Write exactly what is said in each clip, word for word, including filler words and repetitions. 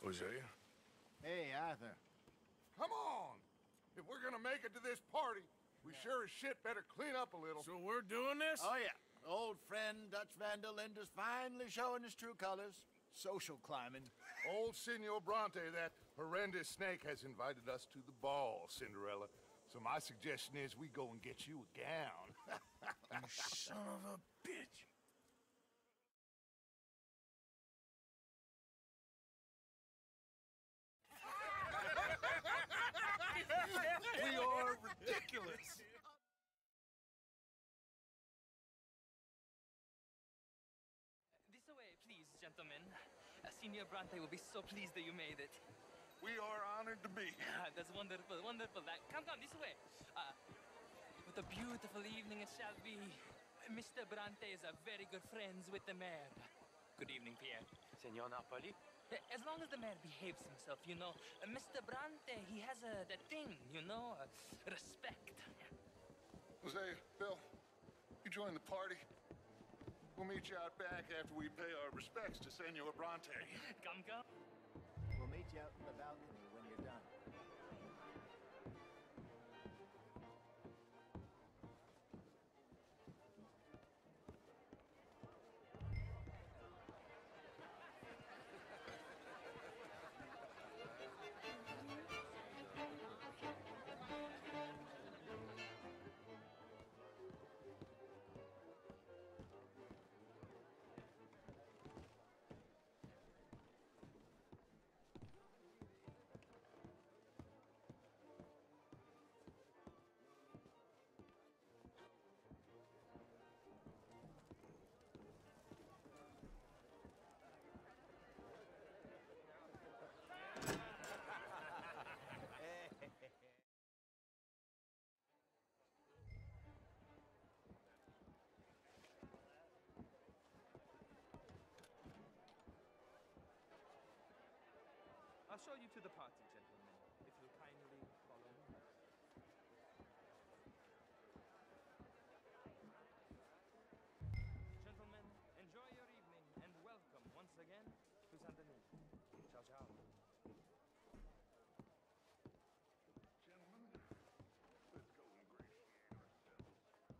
Hosea? Hey, Arthur. Come on! If we're gonna make it to this party, we sure as shit better clean up a little. So we're doing this? Oh, yeah. Old friend Dutch Van der Linder's finally showing his true colors. Social climbing. Old Senor Bronte, that horrendous snake, has invited us to the ball, Cinderella. So my suggestion is we go and get you a gown. You son of a bitch. We are ridiculous. This way, please, gentlemen. Uh, Senor Bronte will be so pleased that you made it. We are honored to be here. That's wonderful, wonderful. Uh, come, come, this way. Uh, what a beautiful evening it shall be. Mister Bronte is a very good friends with the mayor. Good evening, Pierre. Senor Napoli? As long as the mayor behaves himself, you know. Uh, Mister Bronte, he has a that thing, you know, uh, respect. Jose, Bill, you join the party. We'll meet you out back after we pay our respects to Senor Bronte. Come, come. We'll meet you out in the balcony when you're done. I'll show you to the party, gentlemen, if you'll kindly follow me. Gentlemen, enjoy your evening and welcome once again to Saint Denis. Ciao, ciao. Gentlemen, let's go ingratiate ourselves.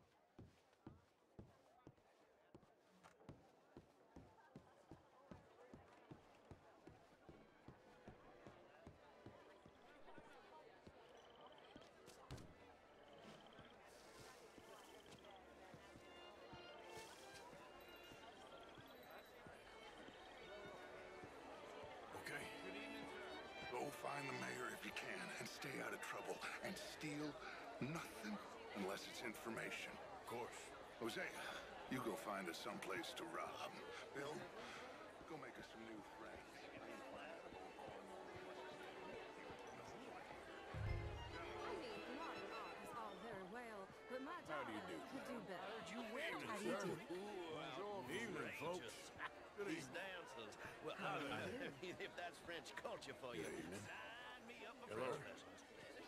Okay. Go find the mayor if you can and stay out of trouble. And steal nothing unless it's information. Of course. Jose, you go find us someplace to rob. Bill, go make us some new friends. I mean, modern art is all very well, but my How do you daughter do? could do better. You win, How do you sir. do? Evening, folks. Good These evening. dancers. Well, I mean, if that's French culture for you, Good evening. sign me up for Hello. French lessons.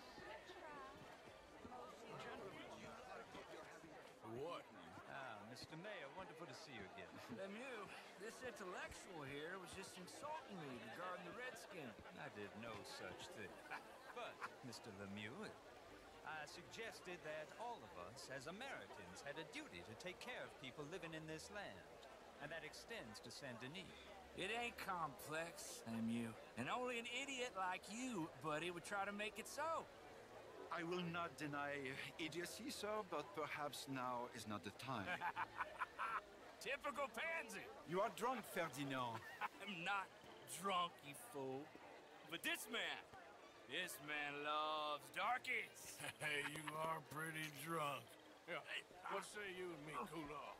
What? Ah, Mister Mayor, wonderful to see you again. Lemieux, this intellectual here was just insulting me regarding the Redskin. I did no such thing. But, Mister Lemieux, I suggested that all of us, as Americans, had a duty to take care of people living in this land. And that extends to Saint Denis. It ain't complex, Lemieux. And only an idiot like you, buddy, would try to make it so. I will not deny idiocy, sir, but perhaps now is not the time. Typical pansy. You are drunk, Ferdinand. I'm not drunk, you fool. But this man, this man loves darkies. Hey, you are pretty drunk. Yeah, what say you and me cool off?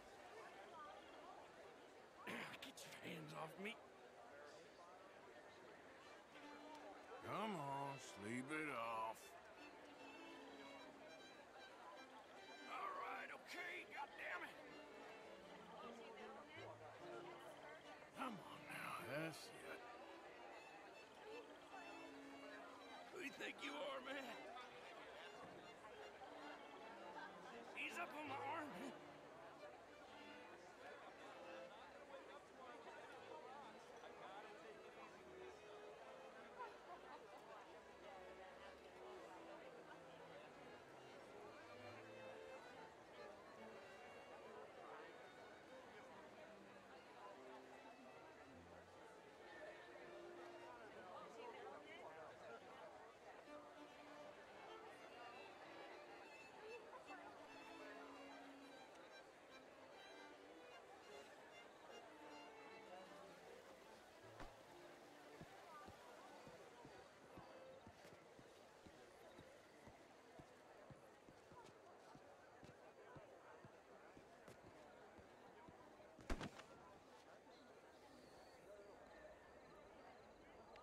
Get your hands off me. Come on, sleep it off. All right, okay, goddammit. Come on now, that's it. Who do you think you are, man? Ease up on my arm.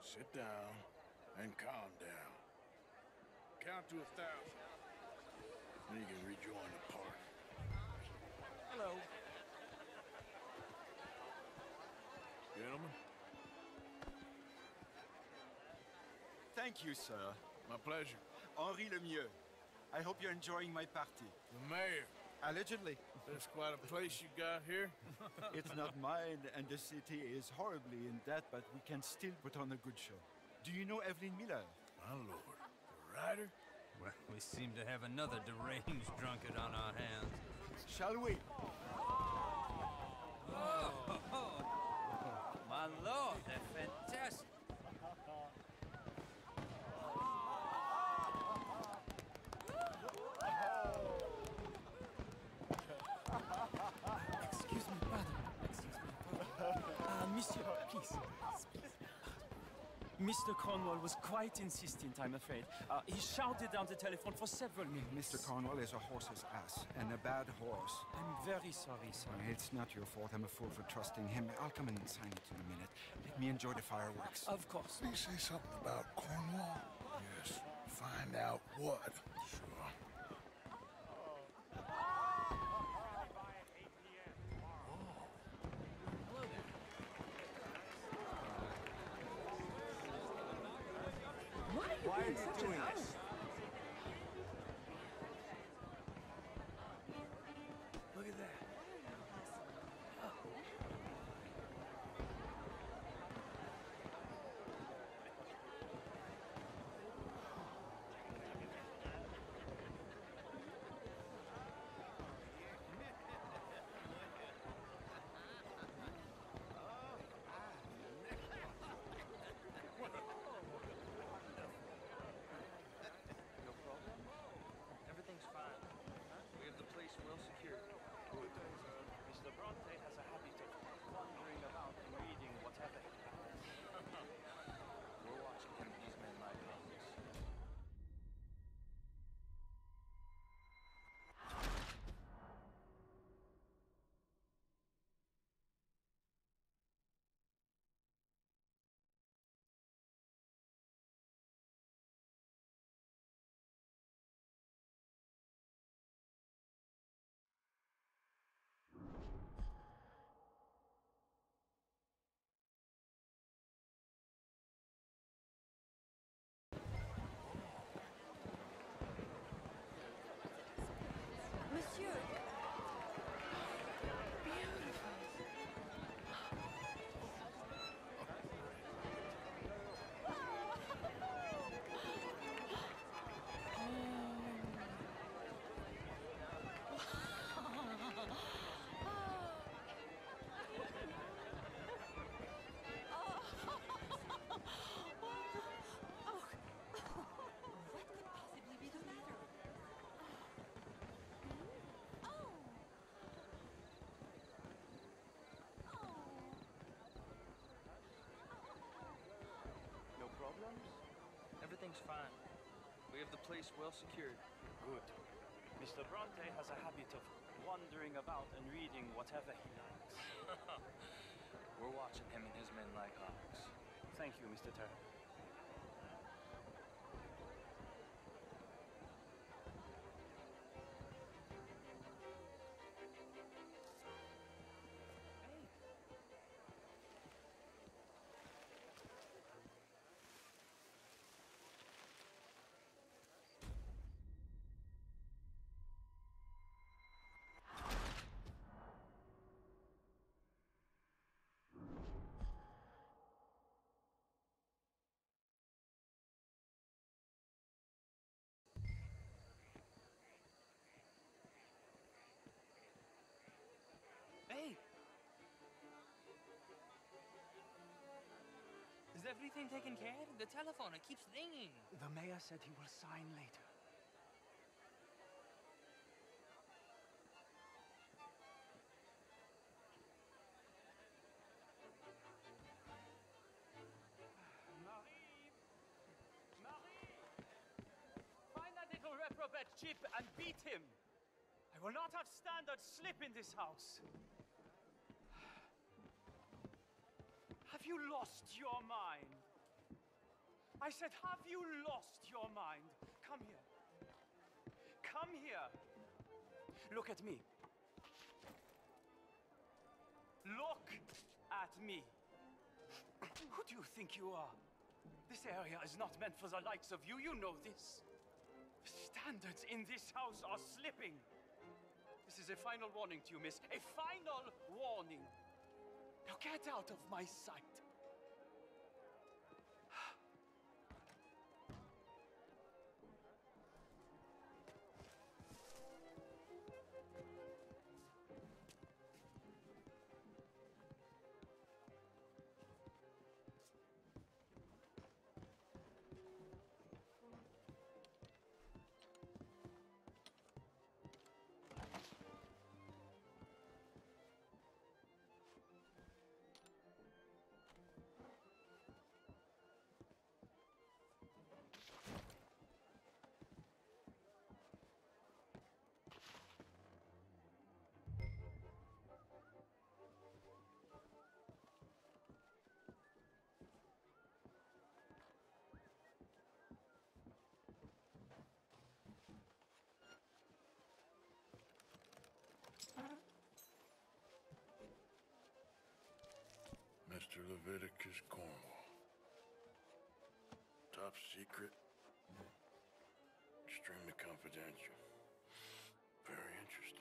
Sit down and calm down. Count to a thousand. Then you can rejoin the party. Hello. Gentlemen? Thank you, sir. My pleasure. Henri Lemieux. I hope you're enjoying my party. The mayor. Allegedly. There's quite a place you got here. It's not mine, and the city is horribly in debt, but we can still put on a good show. Do you know Evelyn Miller? My lord. The writer? Well, we seem to have another deranged drunkard on our hands. Shall we? Oh, my lord, they're fantastic. Excuse me, pardon. Excuse me, pardon. Uh, monsieur, please. Please. Mister Cornwall was quite insistent, I'm afraid. Uh, he shouted down the telephone for several minutes. Mister Cornwall is a horse's ass, and a bad horse. I'm very sorry, sir. It's not your fault. I'm a fool for trusting him. I'll come in and sign it in a minute. Let me enjoy the fireworks. Of course. Did he say something about Cornwall? Yes. Find out what. Sure. Why are you doing this? Look at that. No problem? Everything's fine. We have the place well secured. Good. Mister Bronte has a habit of wandering about and reading whatever he likes. We're watching him and his men like hawks. Monsieur. No problems? Everything's fine. We have the place well secured. Good. Mister Bronte has a habit of wandering about and reading whatever he likes. We're watching him and his men like hawks. Thank you, Mister Turner. Hey! Is everything taken care of? The telephone, it keeps ringing. The mayor said he will sign later. Marie! Marie! Find that little reprobate chip and beat him. I will not have standard slip in this house. Have you lost your mind? I said, have you lost your mind? Come here. Come here. Look at me. Look at me. Who do you think you are? This area is not meant for the likes of you. You know this. Standards in this house are slipping. This is a final warning to you, miss. A final warning. Now get out of my sight. Mister Leviticus Cornwall. Top secret. Extremely confidential. Very interesting.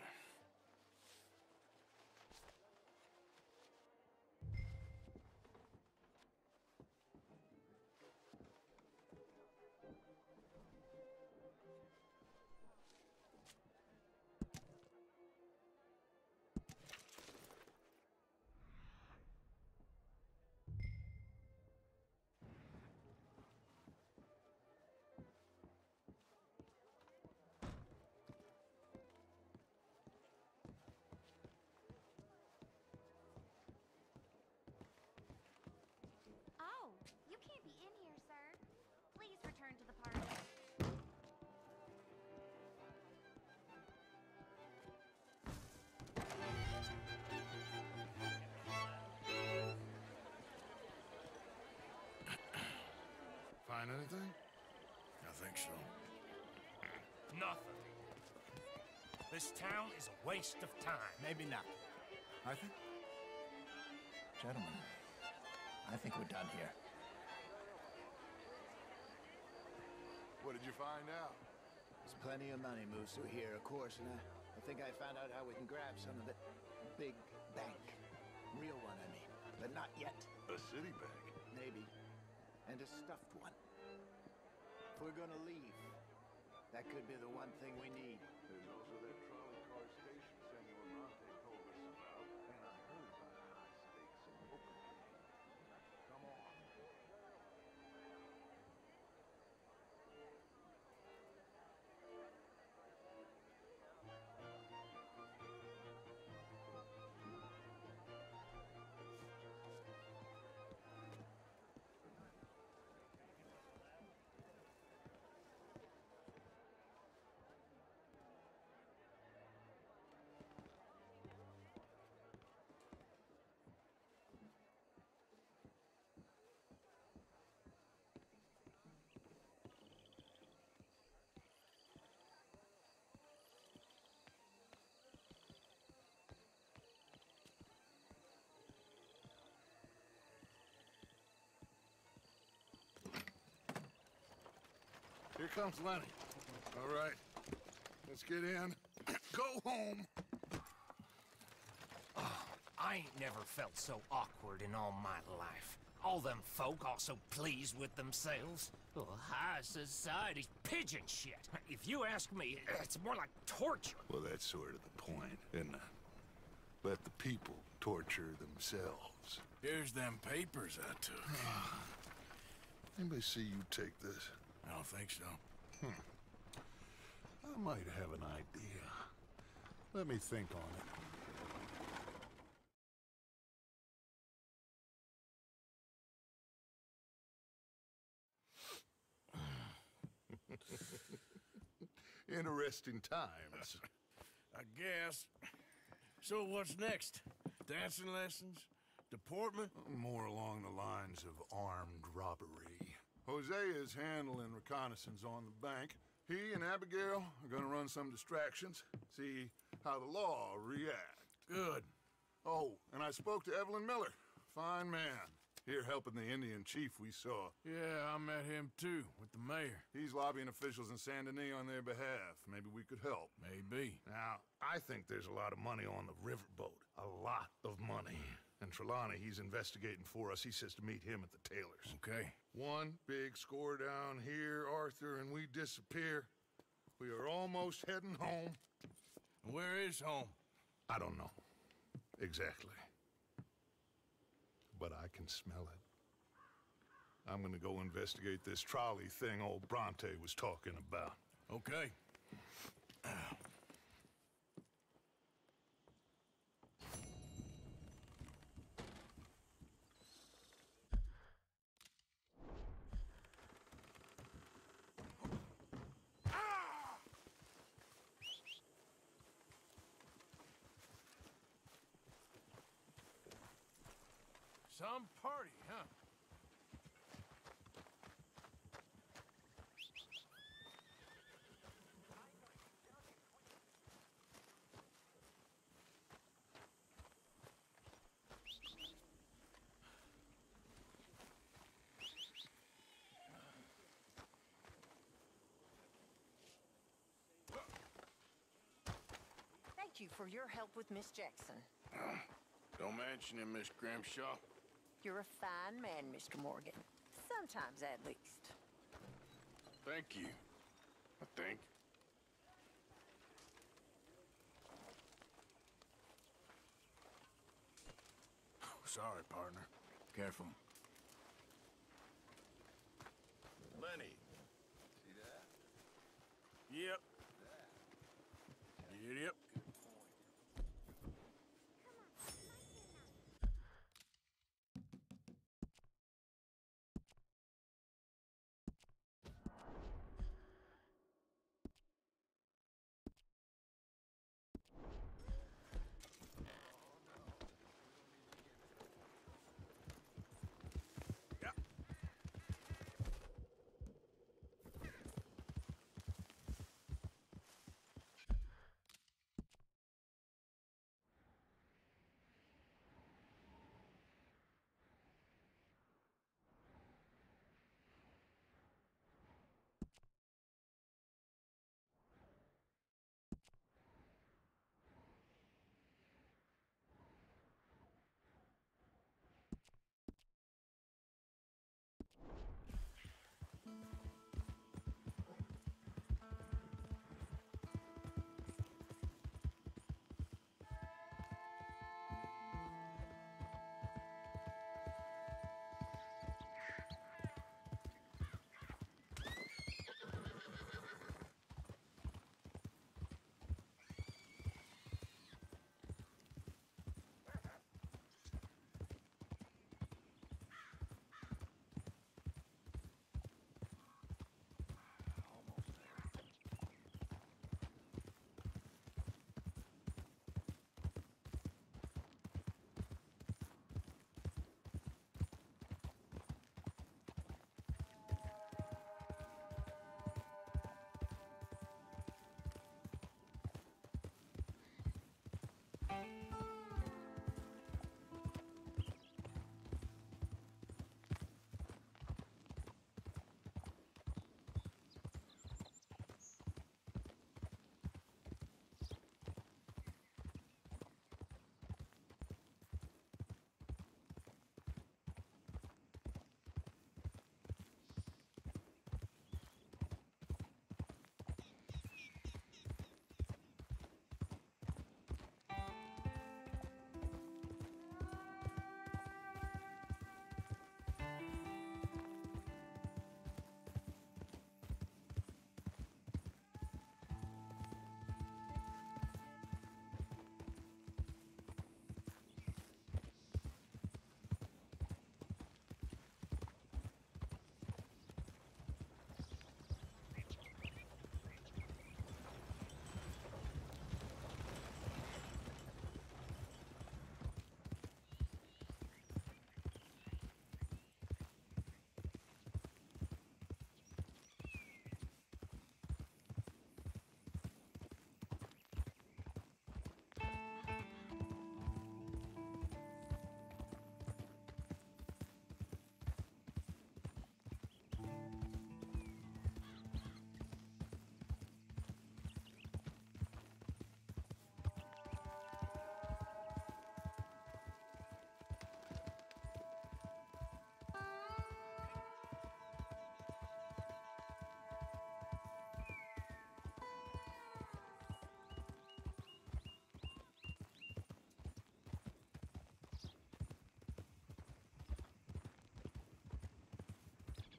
Oh, you can't be in here, sir. Please return to the party. Find anything? I think so. Nothing. This town is a waste of time. Maybe not. Arthur? Gentlemen, I think we're done here. What did you find out? There's plenty of money moves through here, of course, and I, I think I found out how we can grab some of it. Big bank. Real one, I mean. But not yet. A city bank? Maybe. And a stuffed one. If we're gonna leave, that could be the one thing we need. There's also that trolley car station Senor Bronte told us about, and I heard about a high-stakes poker game. Come on. Here comes Lenny. All right, let's get in. Go home. Oh, I ain't never felt so awkward in all my life. All them folk all so pleased with themselves. Oh, high society's pigeon shit. If you ask me, it's more like torture. Well, that's sort of the point, isn't it? Let the people torture themselves. Here's them papers I took. Anybody see you take this? I don't think so. Hmm. I might have an idea. Let me think on it. Interesting times. I guess. So what's next? Dancing lessons? Deportment? More along the lines of armed robbery. Jose is handling reconnaissance on the bank. He and Abigail are gonna run some distractions, see how the law react. Good. Oh, and I spoke to Evelyn Miller. Fine man. Here helping the Indian chief we saw. Yeah, I met him too, with the mayor. He's lobbying officials in Saint Denis on their behalf. Maybe we could help. Maybe. Now, I think there's a lot of money on the riverboat. A lot of money. And Trelawney, he's investigating for us. He says to meet him at the Taylors. Okay. One big score down here, Arthur, and we disappear. We are almost heading home. Where is home? I don't know. Exactly. But I can smell it. I'm gonna go investigate this trolley thing old Bronte was talking about. Okay. Some party, huh? Thank you for your help with Miss Jackson. Don't mention it, Miss Grimshaw. You're a fine man, Mister Morgan. Sometimes, at least. Thank you. I think. Sorry, partner. Careful. Lenny. See that? Yep. Yep, yep.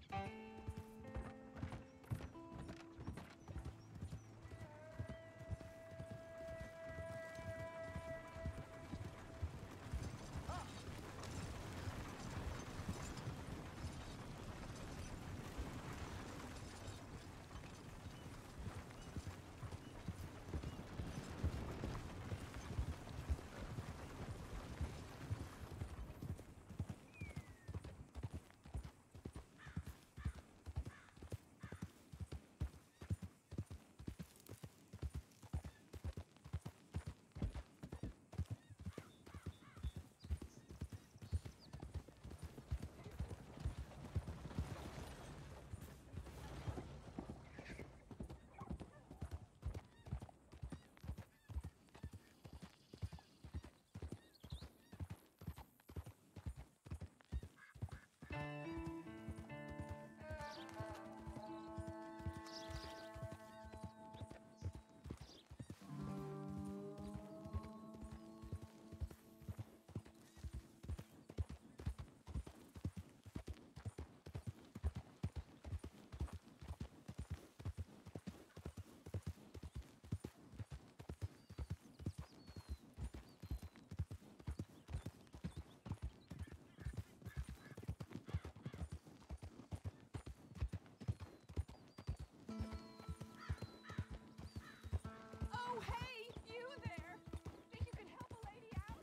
Oh, hey, you there! Think you can help a lady out?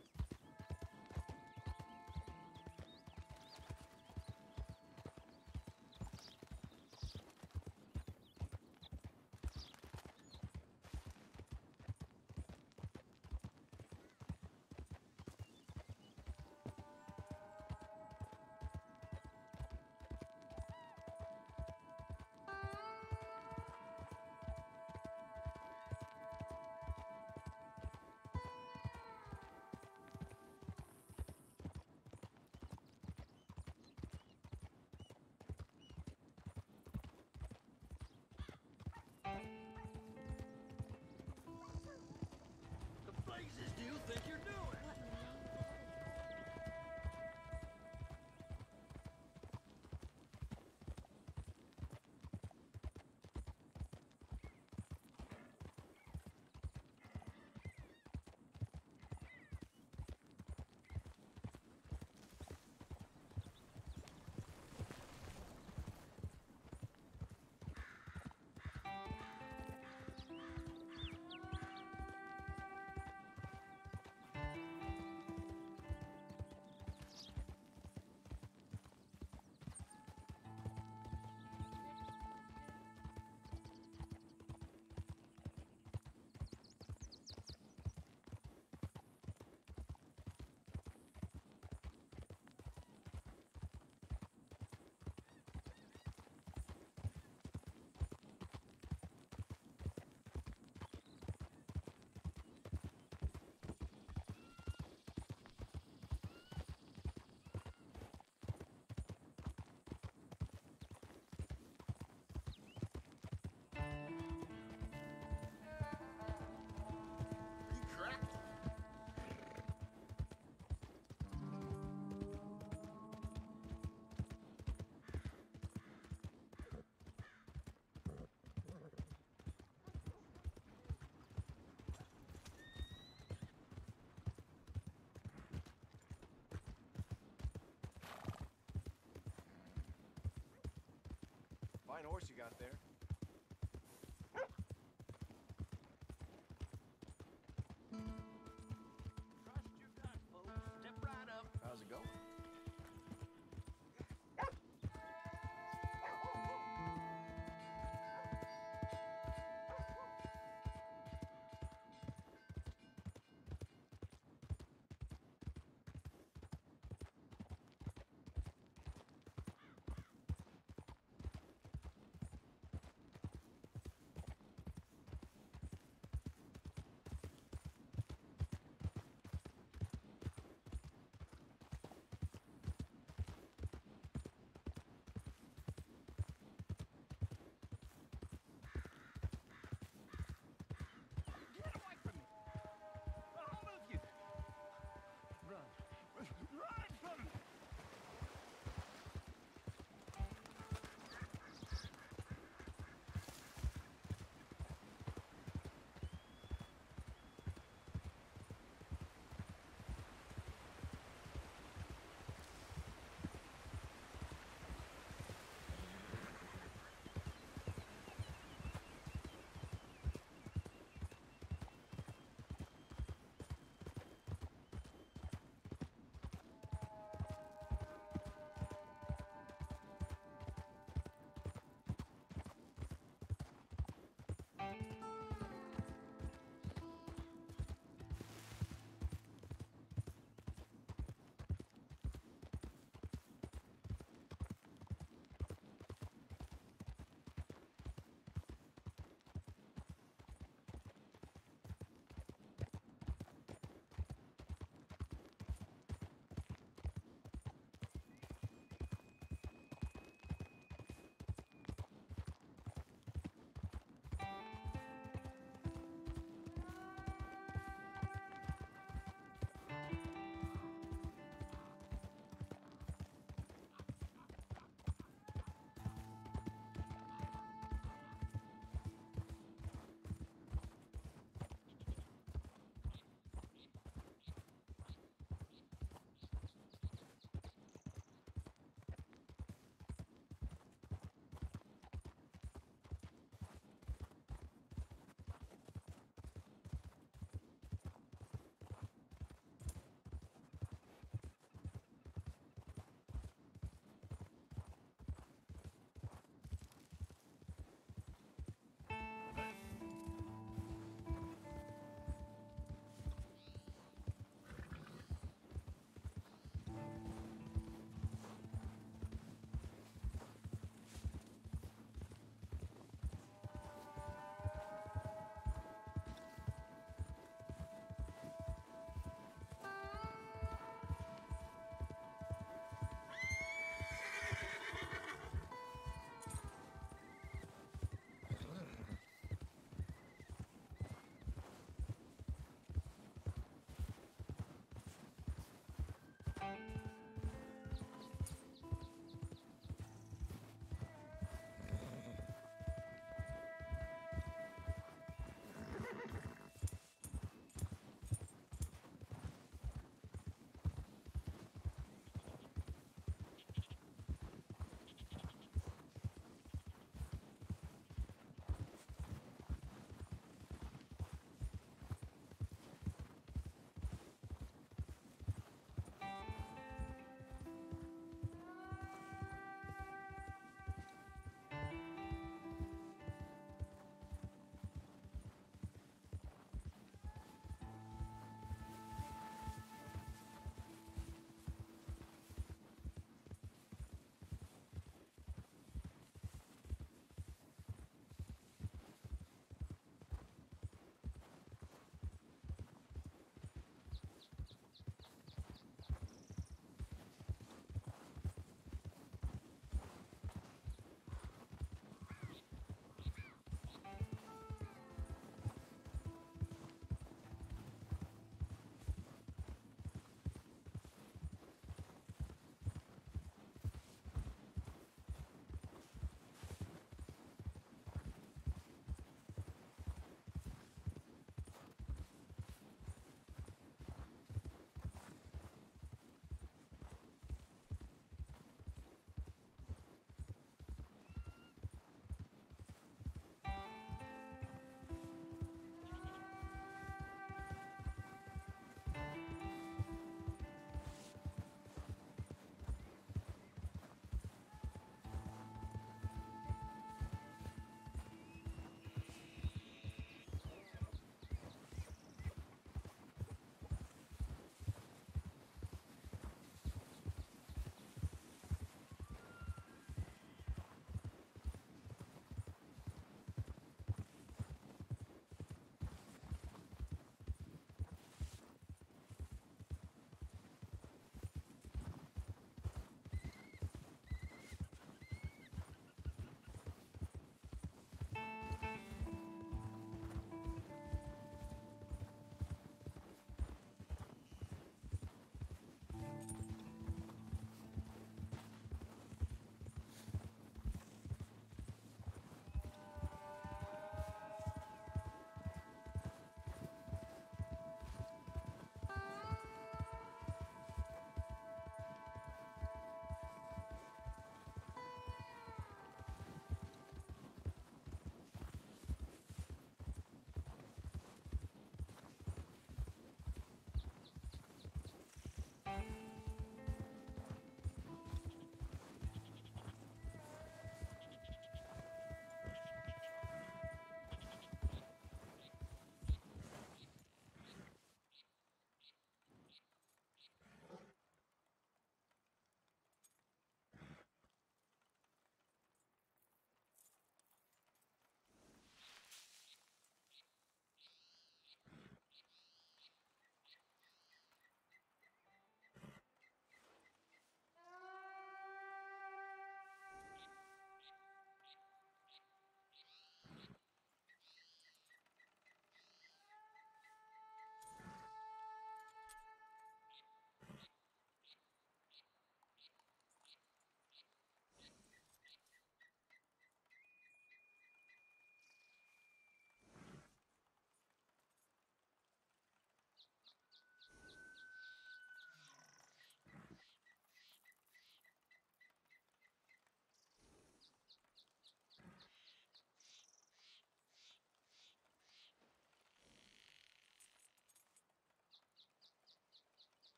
The blazes do you think you're doing? Fine horse you got there. Trust your gut, folks. Step right up. How's it going?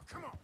Come on.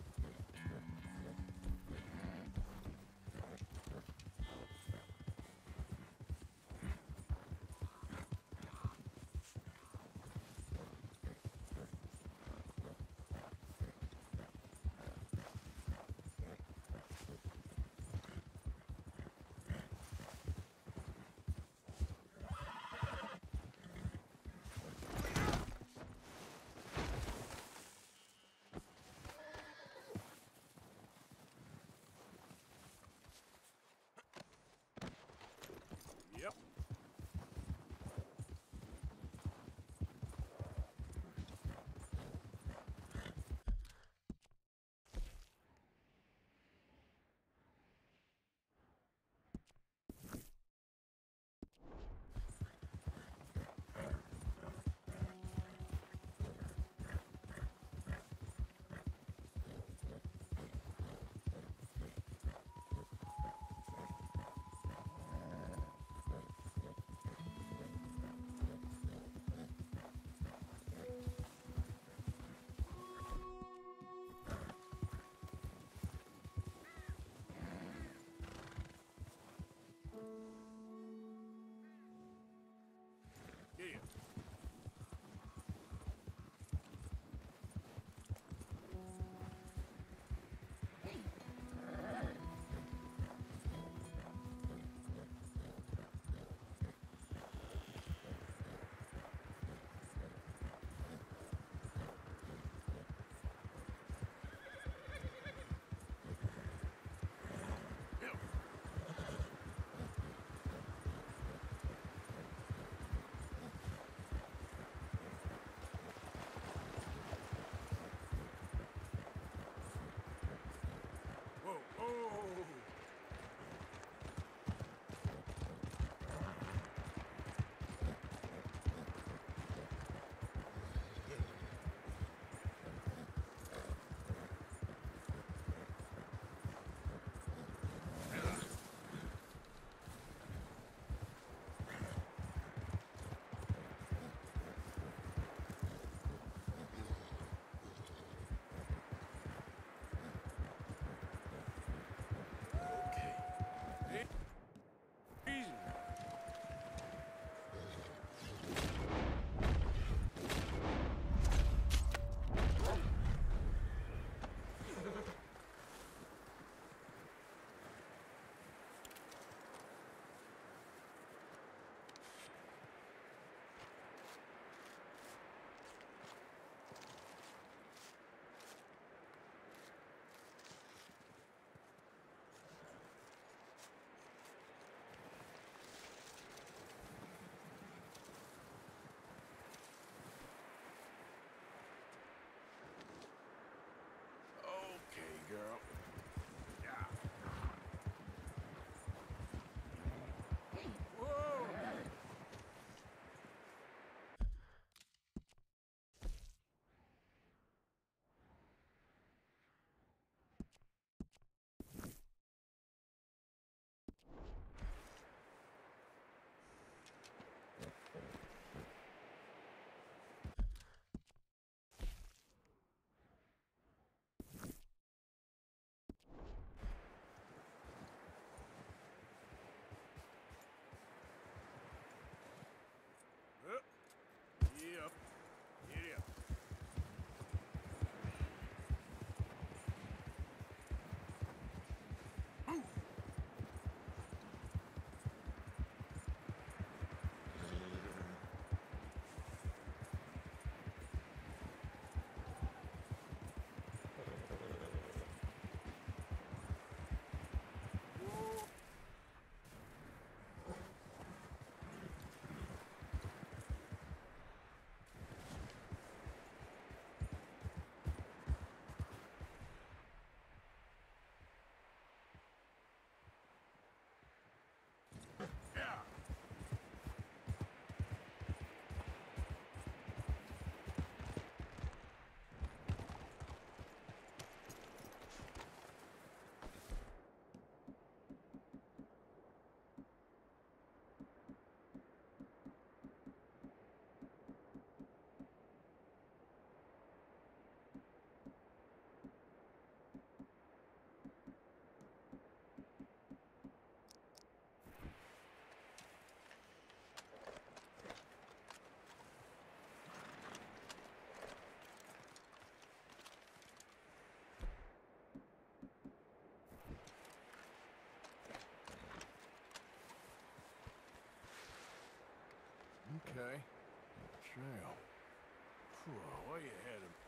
Okay. Trail. Whoa, way ahead of me.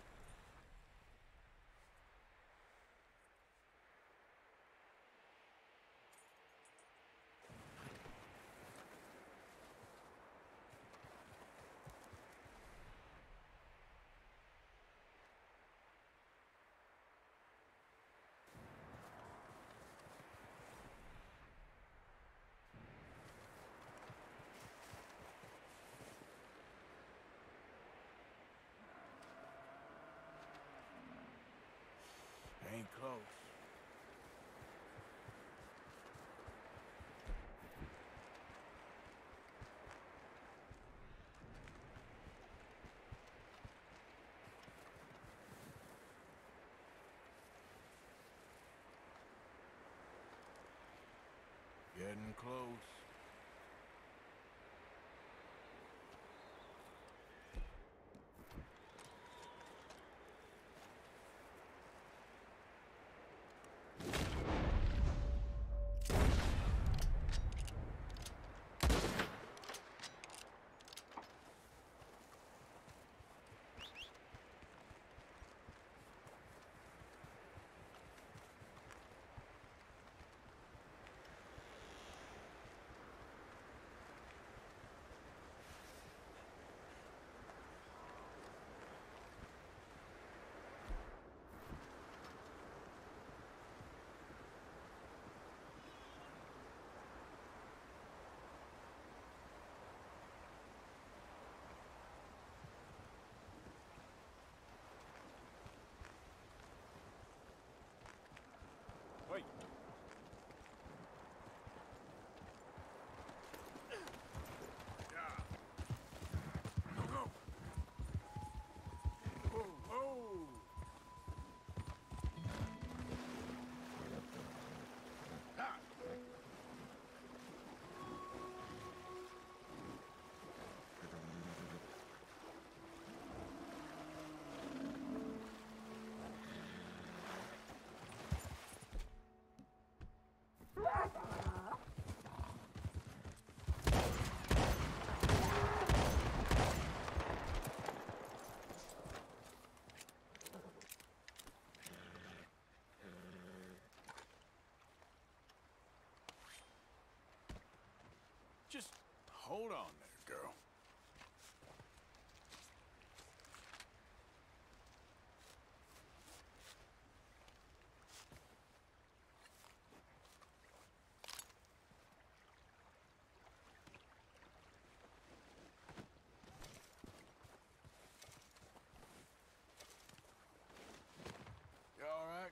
Ain't close. Getting close. Wait. Go, go. Whoa, whoa. Ah. Just hold on there, girl. You all right?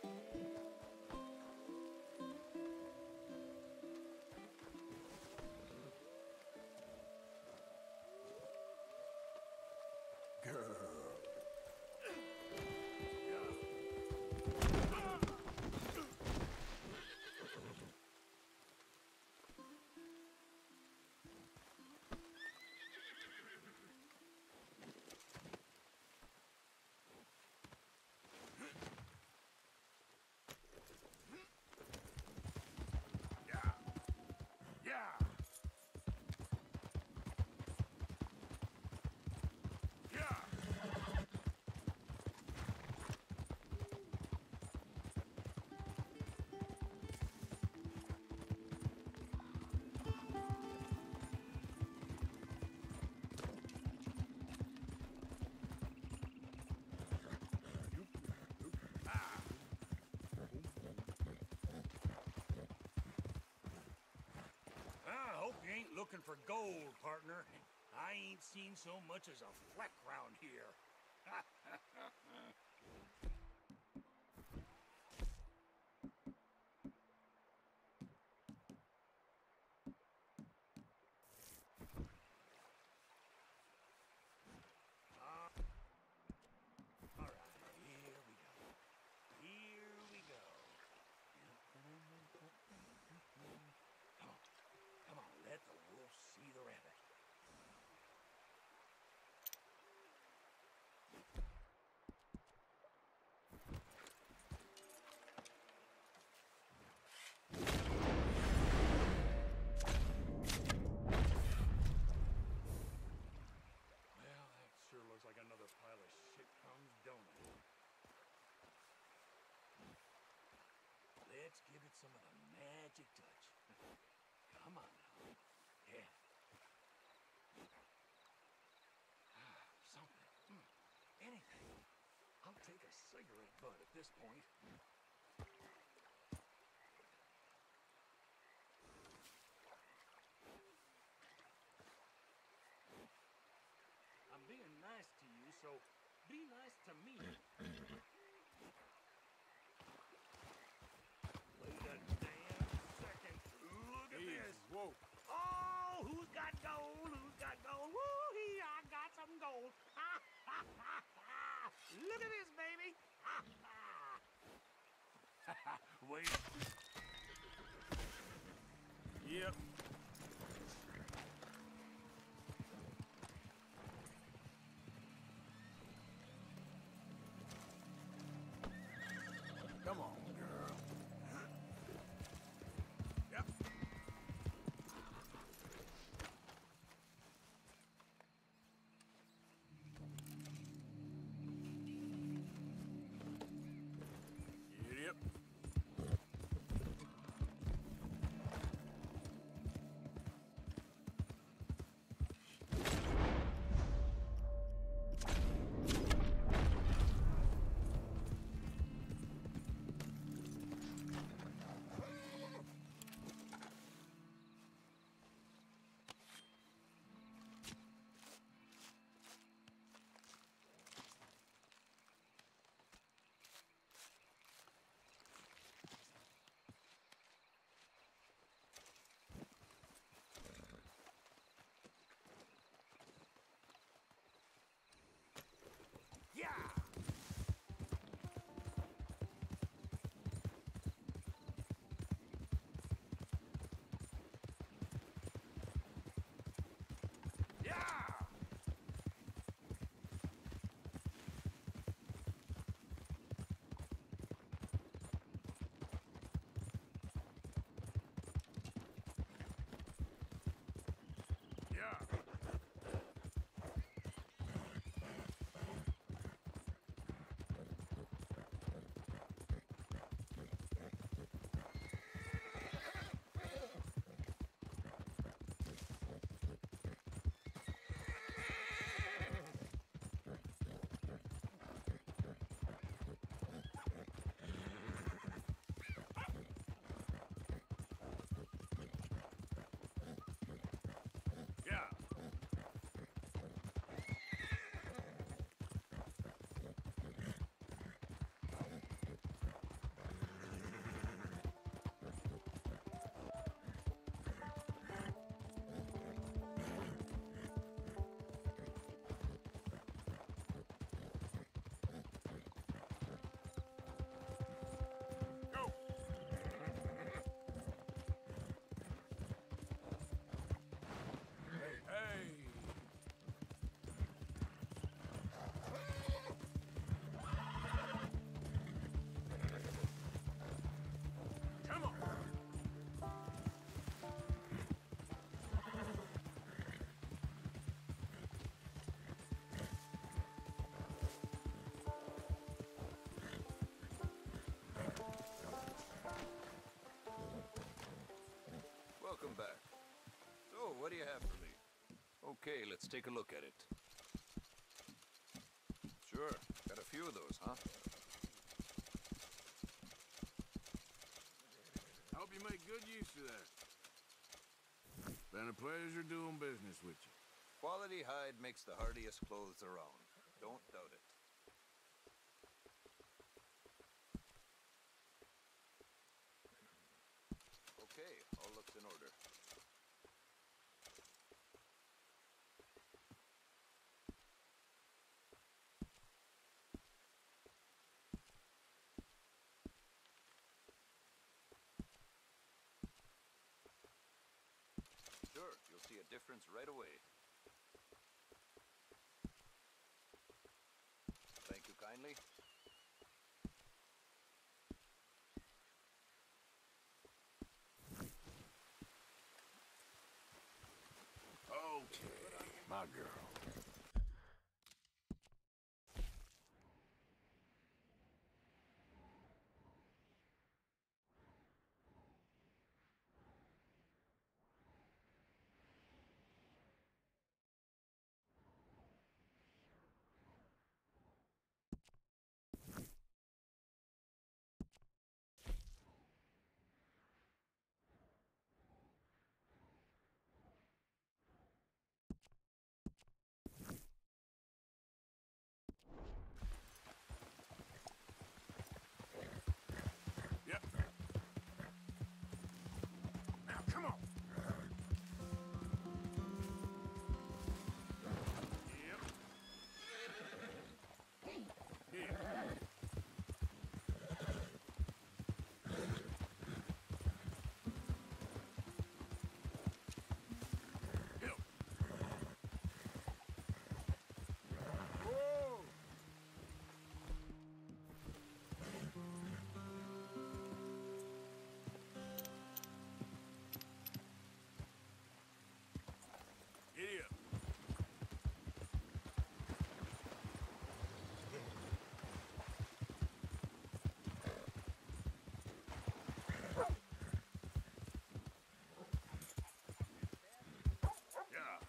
Looking for gold, partner. I ain't seen so much as a fleck round here. uh, all right, here we go. Here we go. Come on, come on, let the wolf see the rabbit. Sure looks like another pile of shit crumbs, don't it? Let's give it some of the magic touch. Come on now. Yeah. Something. Mm. Anything. I'll take a cigarette butt at this point. I'm being nice to you, so be nice to me. Wait a damn second. Look at Easy. this. Whoa. Oh, who's got gold? Who's got gold? Woo-hee, I got some gold. Ha, ha, ha, ha. Look at this, baby. Ha, ha. Wait. Yep. Come on, girl. Yep. Yep. Okay, let's take a look at it. Sure, got a few of those, huh? I hope you make good use of that. Been a pleasure doing business with you. Quality hide makes the hardiest clothes around. Don't doubt it. Okay, all looks in order. Sure, you'll see a difference right away. Thank you kindly. Okay, my girl. Yep. Now, come on. Yep. Here. Help. Whoa. Giddy up. Yeah.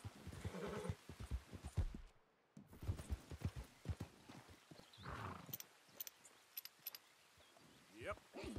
Yep.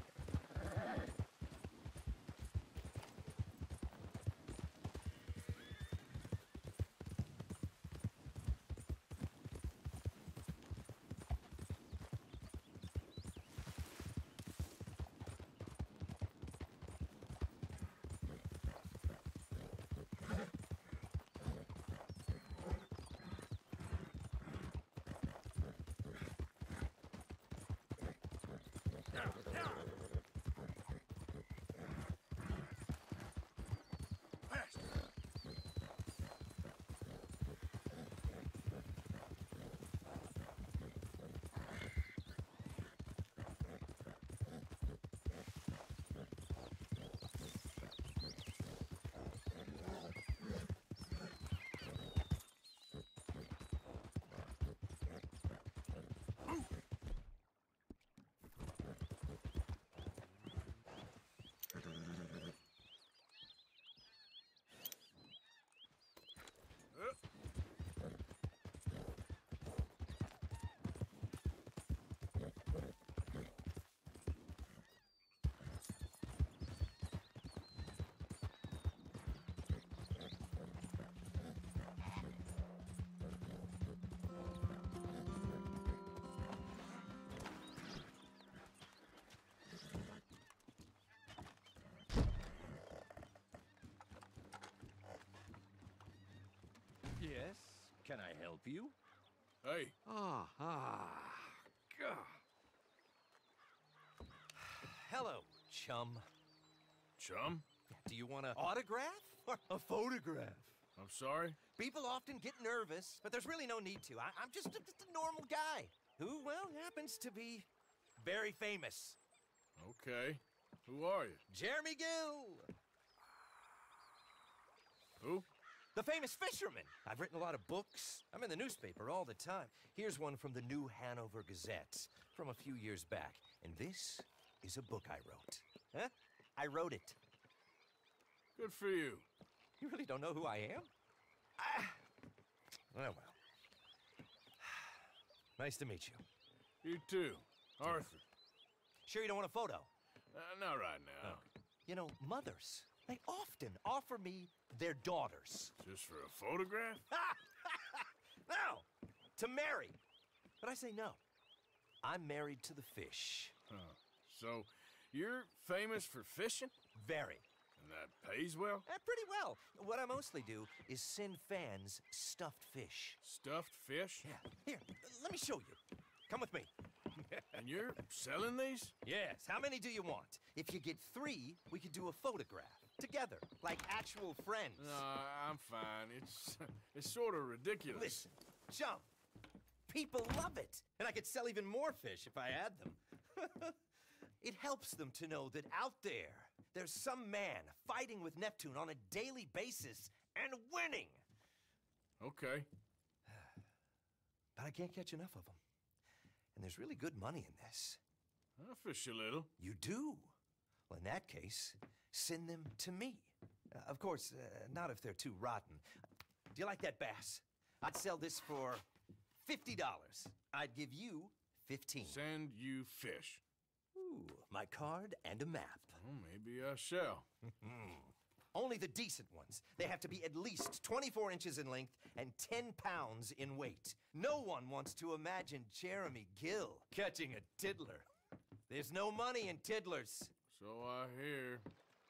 Now, now. Faster. Yes? Can I help you? Hey. Ah, ah. Gah. Hello, chum. Chum? Do you want an autograph or a photograph? I'm sorry? People often get nervous, but there's really no need to. I I'm just a, just a normal guy who, well, happens to be very famous. Okay. Who are you? Jeremy Gill. Who? The famous fisherman. I've written a lot of books. I'm in the newspaper all the time. Here's one from the New Hanover Gazette from a few years back. And this is a book I wrote. Huh? I wrote it. Good for you. You really don't know who I am? I, Oh, well. Nice to meet you. You too, Arthur. Sure you don't want a photo? Uh, not right now. Oh. You know, mothers, they often offer me their daughters. Just for a photograph? No! To marry. But I say no. I'm married to the fish. Huh. So, you're famous for fishing? Very. And that pays well? Eh, pretty well. What I mostly do is send fans stuffed fish. Stuffed fish? Yeah. Here, let me show you. Come with me. And you're selling these? Yes. How many do you want? If you get three, we could do a photograph. Together, like actual friends. No, I'm fine. It's it's sort of ridiculous. Listen, jump. People love it. And I could sell even more fish if I had them. It helps them to know that out there, there's some man fighting with Neptune on a daily basis and winning. Okay. But I can't catch enough of them. And there's really good money in this. I'll fish a little. You do? Well, in that case, send them to me. Uh, of course, uh, not if they're too rotten. Do you like that bass? I'd sell this for fifty dollars. I'd give you fifteen. Send you fish. Ooh, my card and a map. Well, maybe I shall. Only the decent ones. They have to be at least twenty-four inches in length and ten pounds in weight. No one wants to imagine Jeremy Gill catching a tiddler. There's no money in tiddlers. So I hear.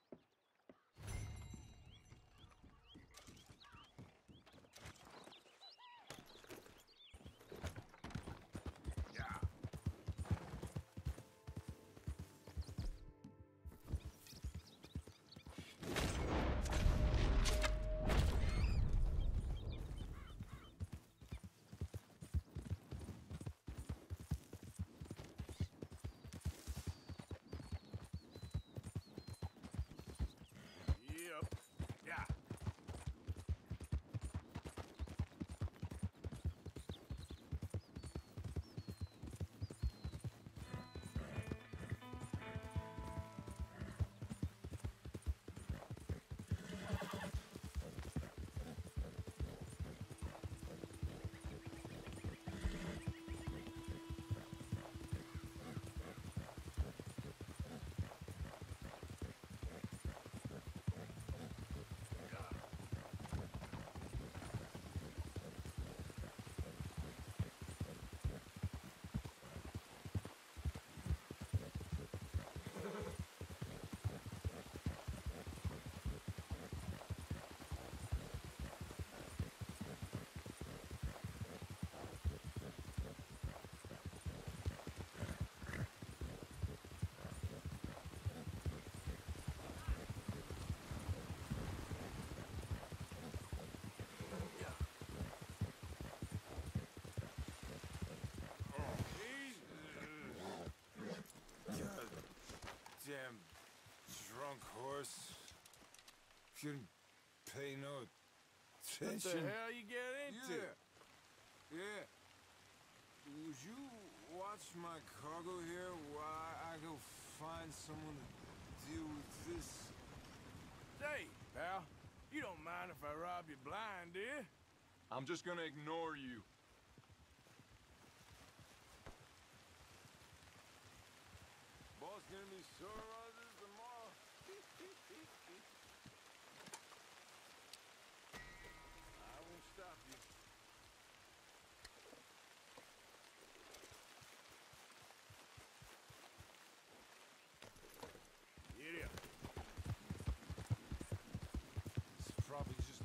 Yep. Yeah. Damn drunk horse. Couldn't pay no attention. What the hell you get into? Yeah. Yeah. Would you watch my cargo here while I go find someone to deal with this? Say, pal, you don't mind if I rob you blind, do you? I'm just gonna ignore you. Boss gonna be sore on this tomorrow. I won't stop you. Get up. It's probably just...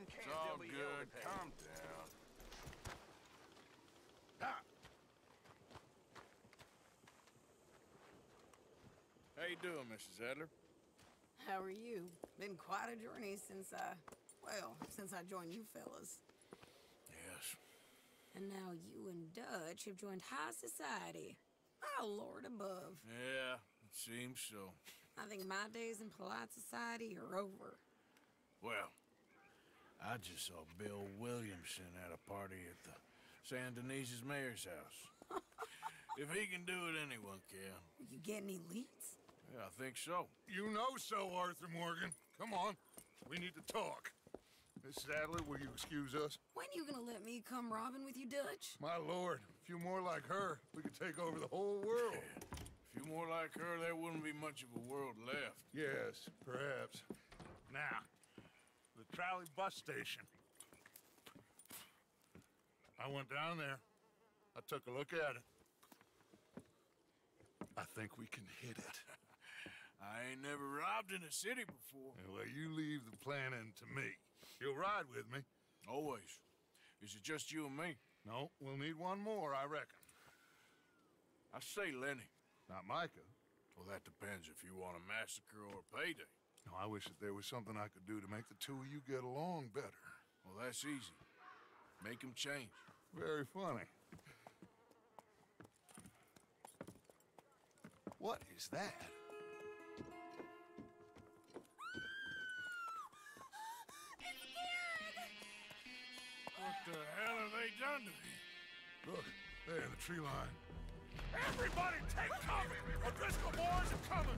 It's all good. Calm down. Ah. How you doing, Missus Adler? How are you? Been quite a journey since I, well, since I joined you fellas. Yes. And now you and Dutch have joined high society. Oh, Lord above. Yeah, it seems so. I think my days in polite society are over. Well, I just saw Bill Williamson at a party at the San Denise's mayor's house. If he can do it, anyone can. You get any leads? Yeah, I think so. You know so, Arthur Morgan. Come on. We need to talk. Missus Adler, will you excuse us? When you gonna let me come robbing with you, Dutch? My lord, a few more like her, we could take over the whole world. A few more like her, there wouldn't be much of a world left. Yes, perhaps. Now, the trolley bus station. I went down there. I took a look at it. I think we can hit it. I ain't never robbed in a city before. Well, you leave the planning to me. You'll ride with me. Always. Is it just you and me? No, we'll need one more, I reckon. I say Lenny. Not Micah. Well, that depends if you want a massacre or a payday. No, I wish that there was something I could do to make the two of you get along better. Well, that's easy. Make them change. Very funny. What is that? What the hell have they done to me? Look, there in the tree line. Everybody take cover! O'Driscoll boys are coming!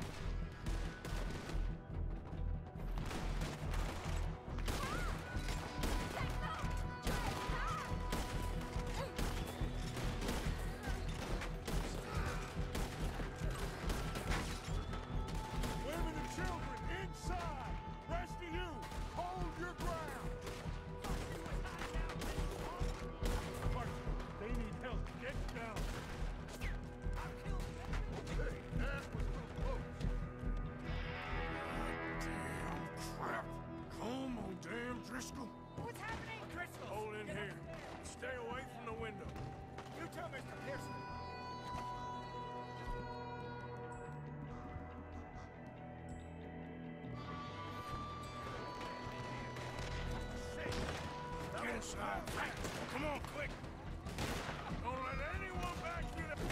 Women and children inside! Rest of you, hold your ground! They need help. Get down. Hey, that was too close. Damn crap. Come on, damn Driscoll. What's happening? Driscoll, hold in here. Stay away from the window. You tell Mister Pearson. Get inside. Come on, quick. Don't let anyone back get up.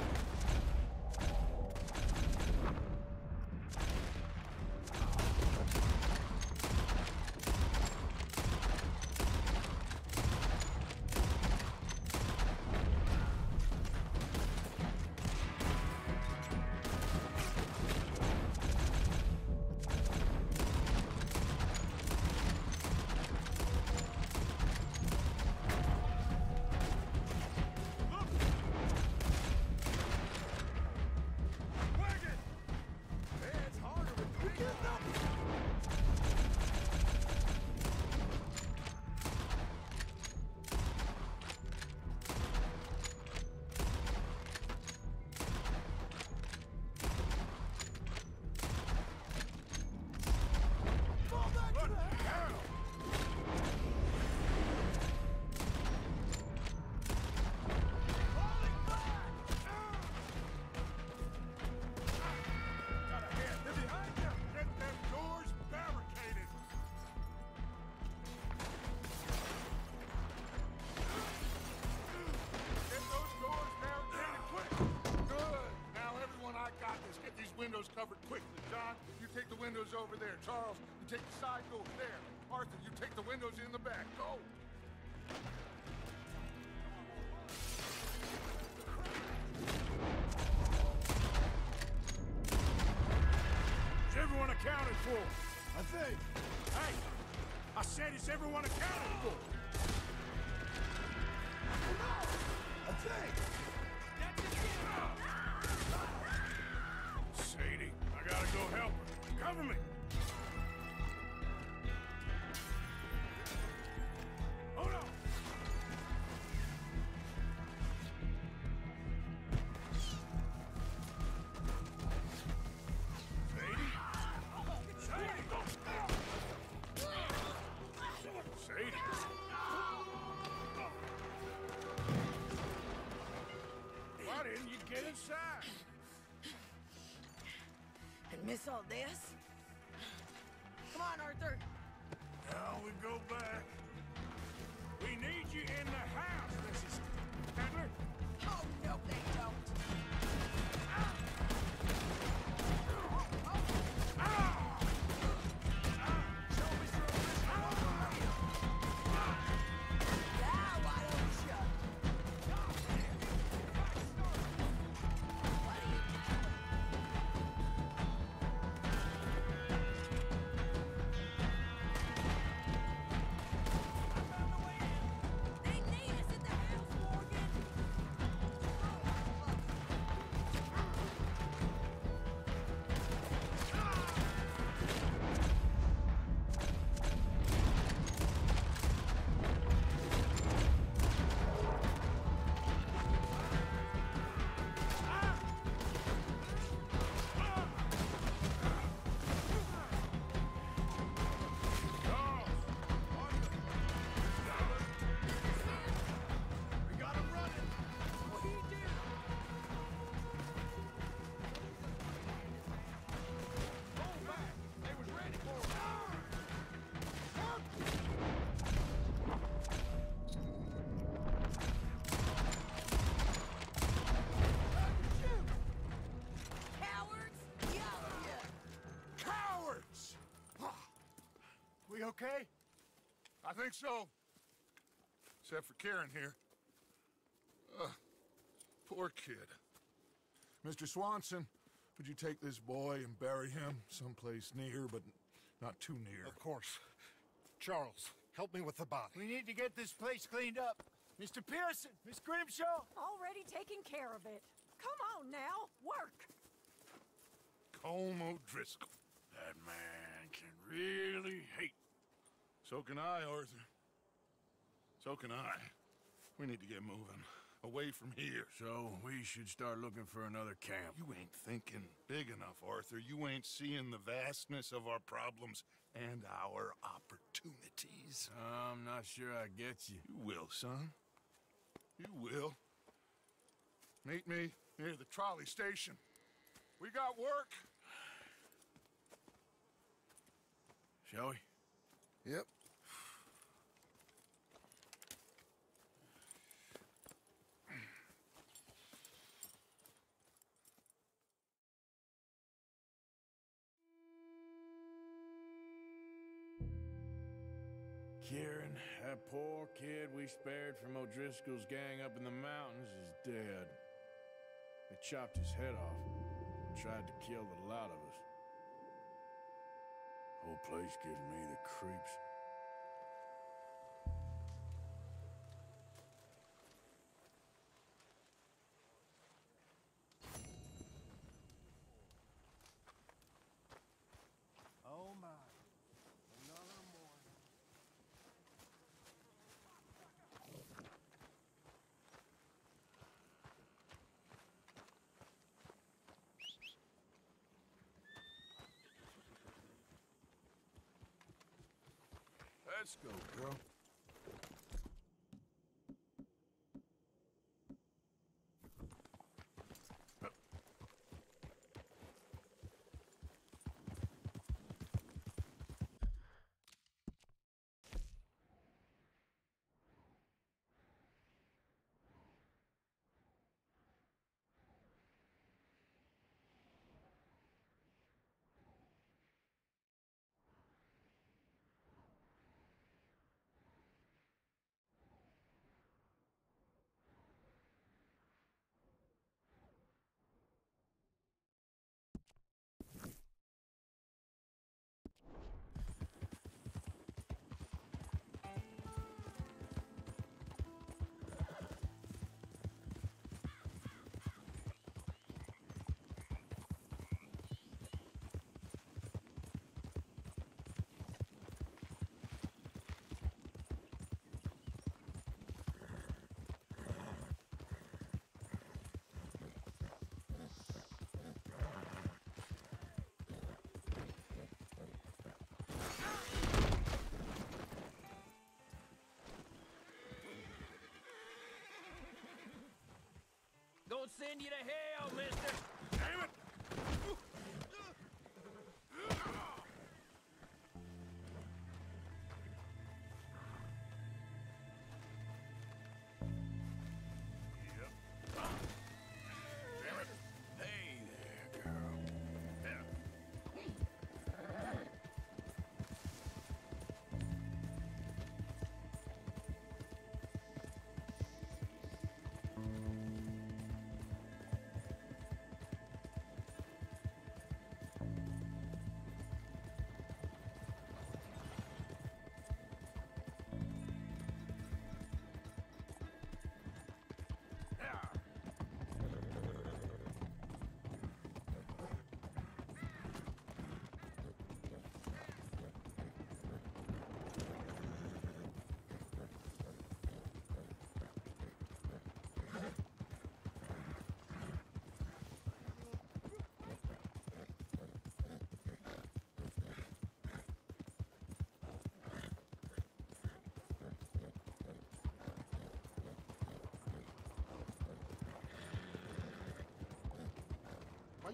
Windows covered quickly. John, you take the windows over there. Charles, you take the side door there. Arthur, you take the windows in the back. Go! Is everyone accounted for? I think. Hey! I said is everyone accounted for? I think. Sadie, I gotta go help her. Cover me! Hold on! Sadie? Sadie! Miss all this? Come on, Arthur. Now we go back. We need you in the house, Missus Adler. Oh, no, they don't. We okay? I think so. Except for Karen here. Uh, poor kid. Mister Swanson, would you take this boy and bury him someplace near, but not too near? Of course. Charles, help me with the body. We need to get this place cleaned up. Mister Pearson, Miss Grimshaw. Already taking care of it. Come on now, work. Colm O'Driscoll. That man can really hate. So can I, Arthur. So can I. We need to get moving. Away from here. So we should start looking for another camp. You ain't thinking big enough, Arthur. You ain't seeing the vastness of our problems and our opportunities. I'm not sure I get you. You will, son. You will. Meet me near the trolley station. We got work. Shall we? Yep. Kieran, that poor kid we spared from O'Driscoll's gang up in the mountains is dead. They chopped his head off and tried to kill the lot of us. Whole place gives me the creeps. Oh my. Another morning. Let's go, girl.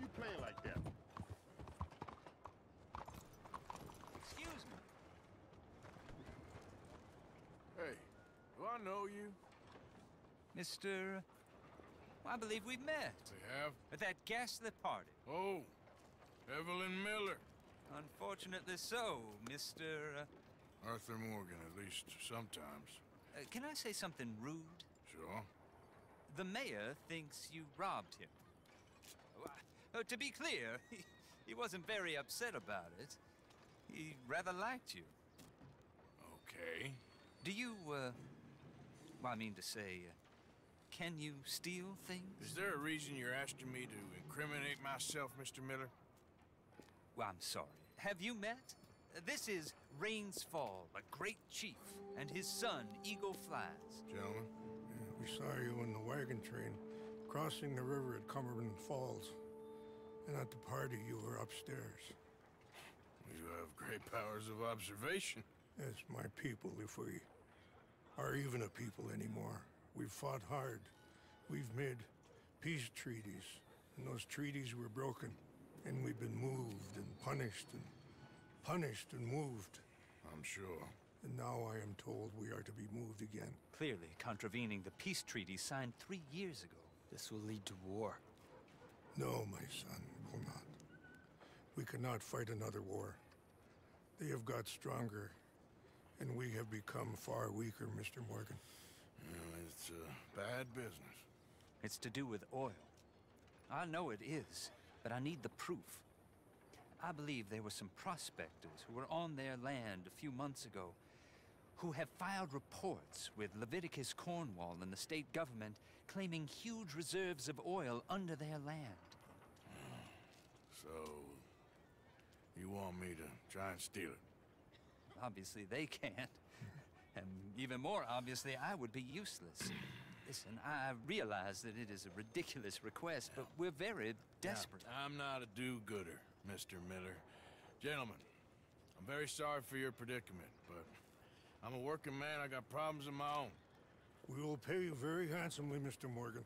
you playing like that? Excuse me. Hey, do I know you? Mister Well, I believe we met. We have? At that ghastly party. Oh, Evelyn Miller. Unfortunately so, Mister Uh, Arthur Morgan, at least sometimes. uh, can I say something rude? Sure. The mayor thinks you robbed him. Oh, I- uh, to be clear, he, he wasn't very upset about it. He rather liked you. Okay. Do you, uh... Well, I mean to say, uh, can you steal things? Is there a reason you're asking me to incriminate myself, Mister Miller? Well, I'm sorry. Have you met? Uh, This is Rains Fall, a great chief, and his son, Eagle Flies. Gentlemen? Yeah, we saw you in the wagon train crossing the river at Cumberland Falls. And at the party, you were upstairs. You have great powers of observation. Yes, my people, if we are even a people anymore. We've fought hard. We've made peace treaties. And those treaties were broken. And we've been moved and punished and punished and moved. I'm sure. And now I am told we are to be moved again. Clearly contravening the peace treaty signed three years ago. This will lead to war. No, my son, it will not. We cannot fight another war. They have got stronger, and we have become far weaker, Mister Morgan. Well, it's a bad business. It's to do with oil. I know it is, but I need the proof. I believe there were some prospectors who were on their land a few months ago who have filed reports with Leviticus Cornwall and the state government claiming huge reserves of oil under their land. So, you want me to try and steal it? Obviously they can't. And even more obviously, I would be useless. Listen, I realize that it is a ridiculous request, but we're very desperate. Now, I'm not a do-gooder, Mister Miller. Gentlemen, I'm very sorry for your predicament, but I'm a working man. I got problems of my own. We will pay you very handsomely, Mister Morgan.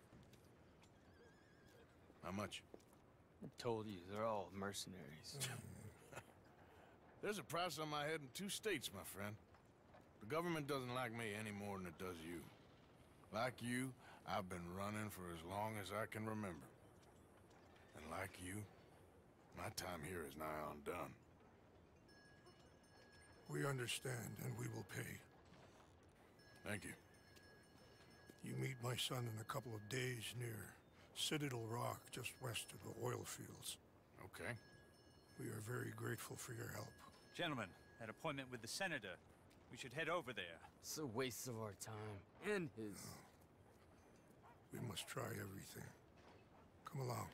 How much? I told you, they're all mercenaries. There's a price on my head in two states, my friend. The government doesn't like me any more than it does you. Like you, I've been running for as long as I can remember. And like you, my time here is nigh undone. We understand, and we will pay. Thank you. You meet my son in a couple of days near Citadel Rock, just west of the oil fields. Okay. We are very grateful for your help. Gentlemen, that appointment with the senator, we should head over there. It's a waste of our time. And his... Oh. We must try everything. Come along.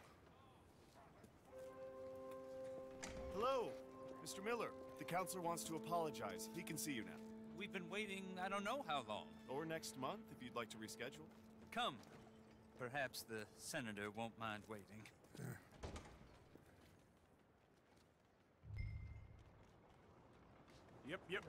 Hello, Mister Miller. The counselor wants to apologize. He can see you now. We've been waiting I don't know how long. Or next month, if you'd like to reschedule. Come. Perhaps the senator won't mind waiting. Yeah. Yep, yep.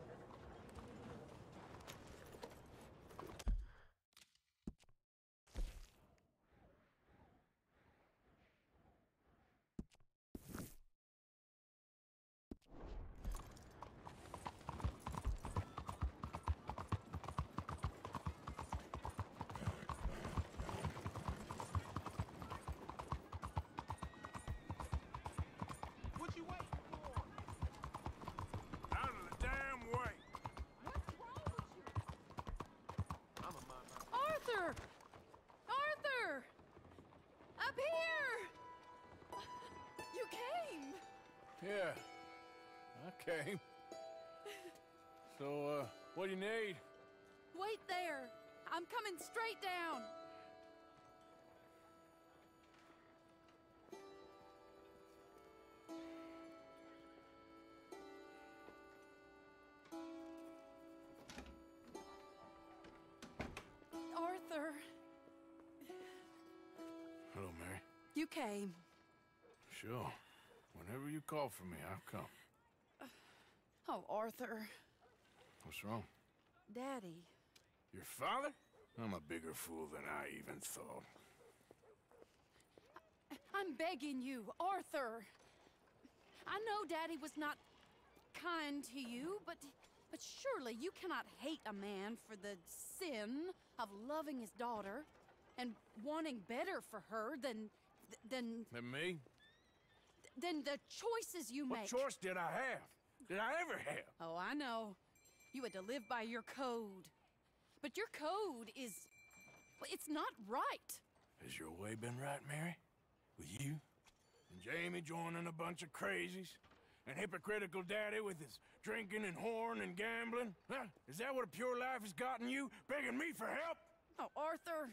What you waiting for? Out of the damn way! What's wrong with you? I'm a mind my... Arthur! Arthur! Up here! You came! Yeah, I came. So, uh, what do you need? Wait there! I'm coming straight down! Arthur, Hello, Mary. you came. Sure. Whenever you call for me, I'll come. Oh, Arthur. What's wrong? Daddy. Your father? I'm a bigger fool than I even thought. I'm begging you, Arthur. I know Daddy was not kind to you, but but surely you cannot hate a man for the sin of loving his daughter and wanting better for her than than And me? than the choices you What make. choice did I have? Did I ever have? Oh, I know. You had to live by your code. But your code is... well, it's not right. Has your way been right, Mary? With you? And Jamie joining a bunch of crazies? And hypocritical daddy with his drinking and whoring and gambling? Huh? Is that what a pure life has gotten you? Begging me for help? Oh, Arthur.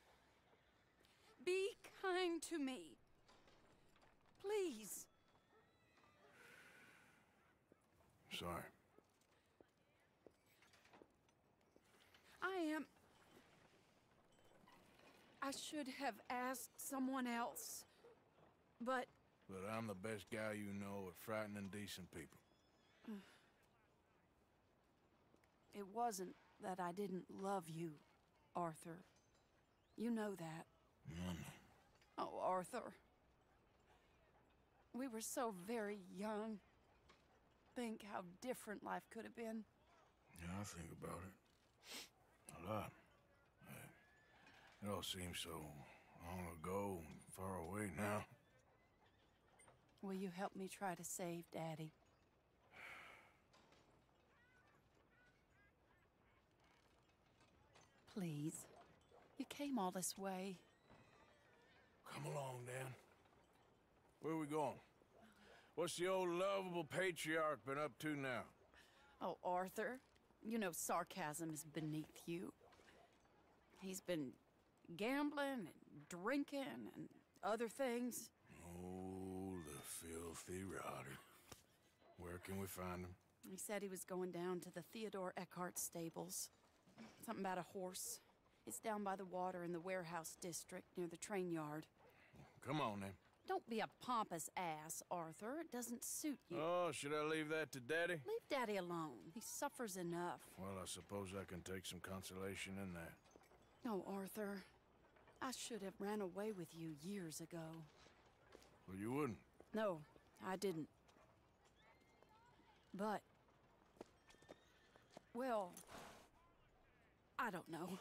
Be kind to me. Please. Sorry. I am... I should have asked someone else, but... But I'm the best guy you know at frightening decent people. It wasn't that I didn't love you, Arthur. You know that. Mm. Oh, Arthur. We were so very young. Think how different life could have been. Yeah, I think about it. A lot. It all seems so long ago and far away now. Will you help me try to save Daddy? Please. You came all this way. Come along, Dan. Where are we going? What's the old lovable patriarch been up to now? Oh, Arthur, you know sarcasm is beneath you. He's been gambling and drinking and other things. Oh, the filthy rotter. Where can we find him? He said he was going down to the Theodore Eckhart stables. Something about a horse. It's down by the water in the warehouse district near the train yard. Come on, then. Don't be a pompous ass, Arthur. It doesn't suit you. Oh, should I leave that to Daddy? Leave Daddy alone. He suffers enough. Well, I suppose I can take some consolation in that. No, Arthur. I should have ran away with you years ago. Well, you wouldn't. No, I didn't. But... well... I don't know.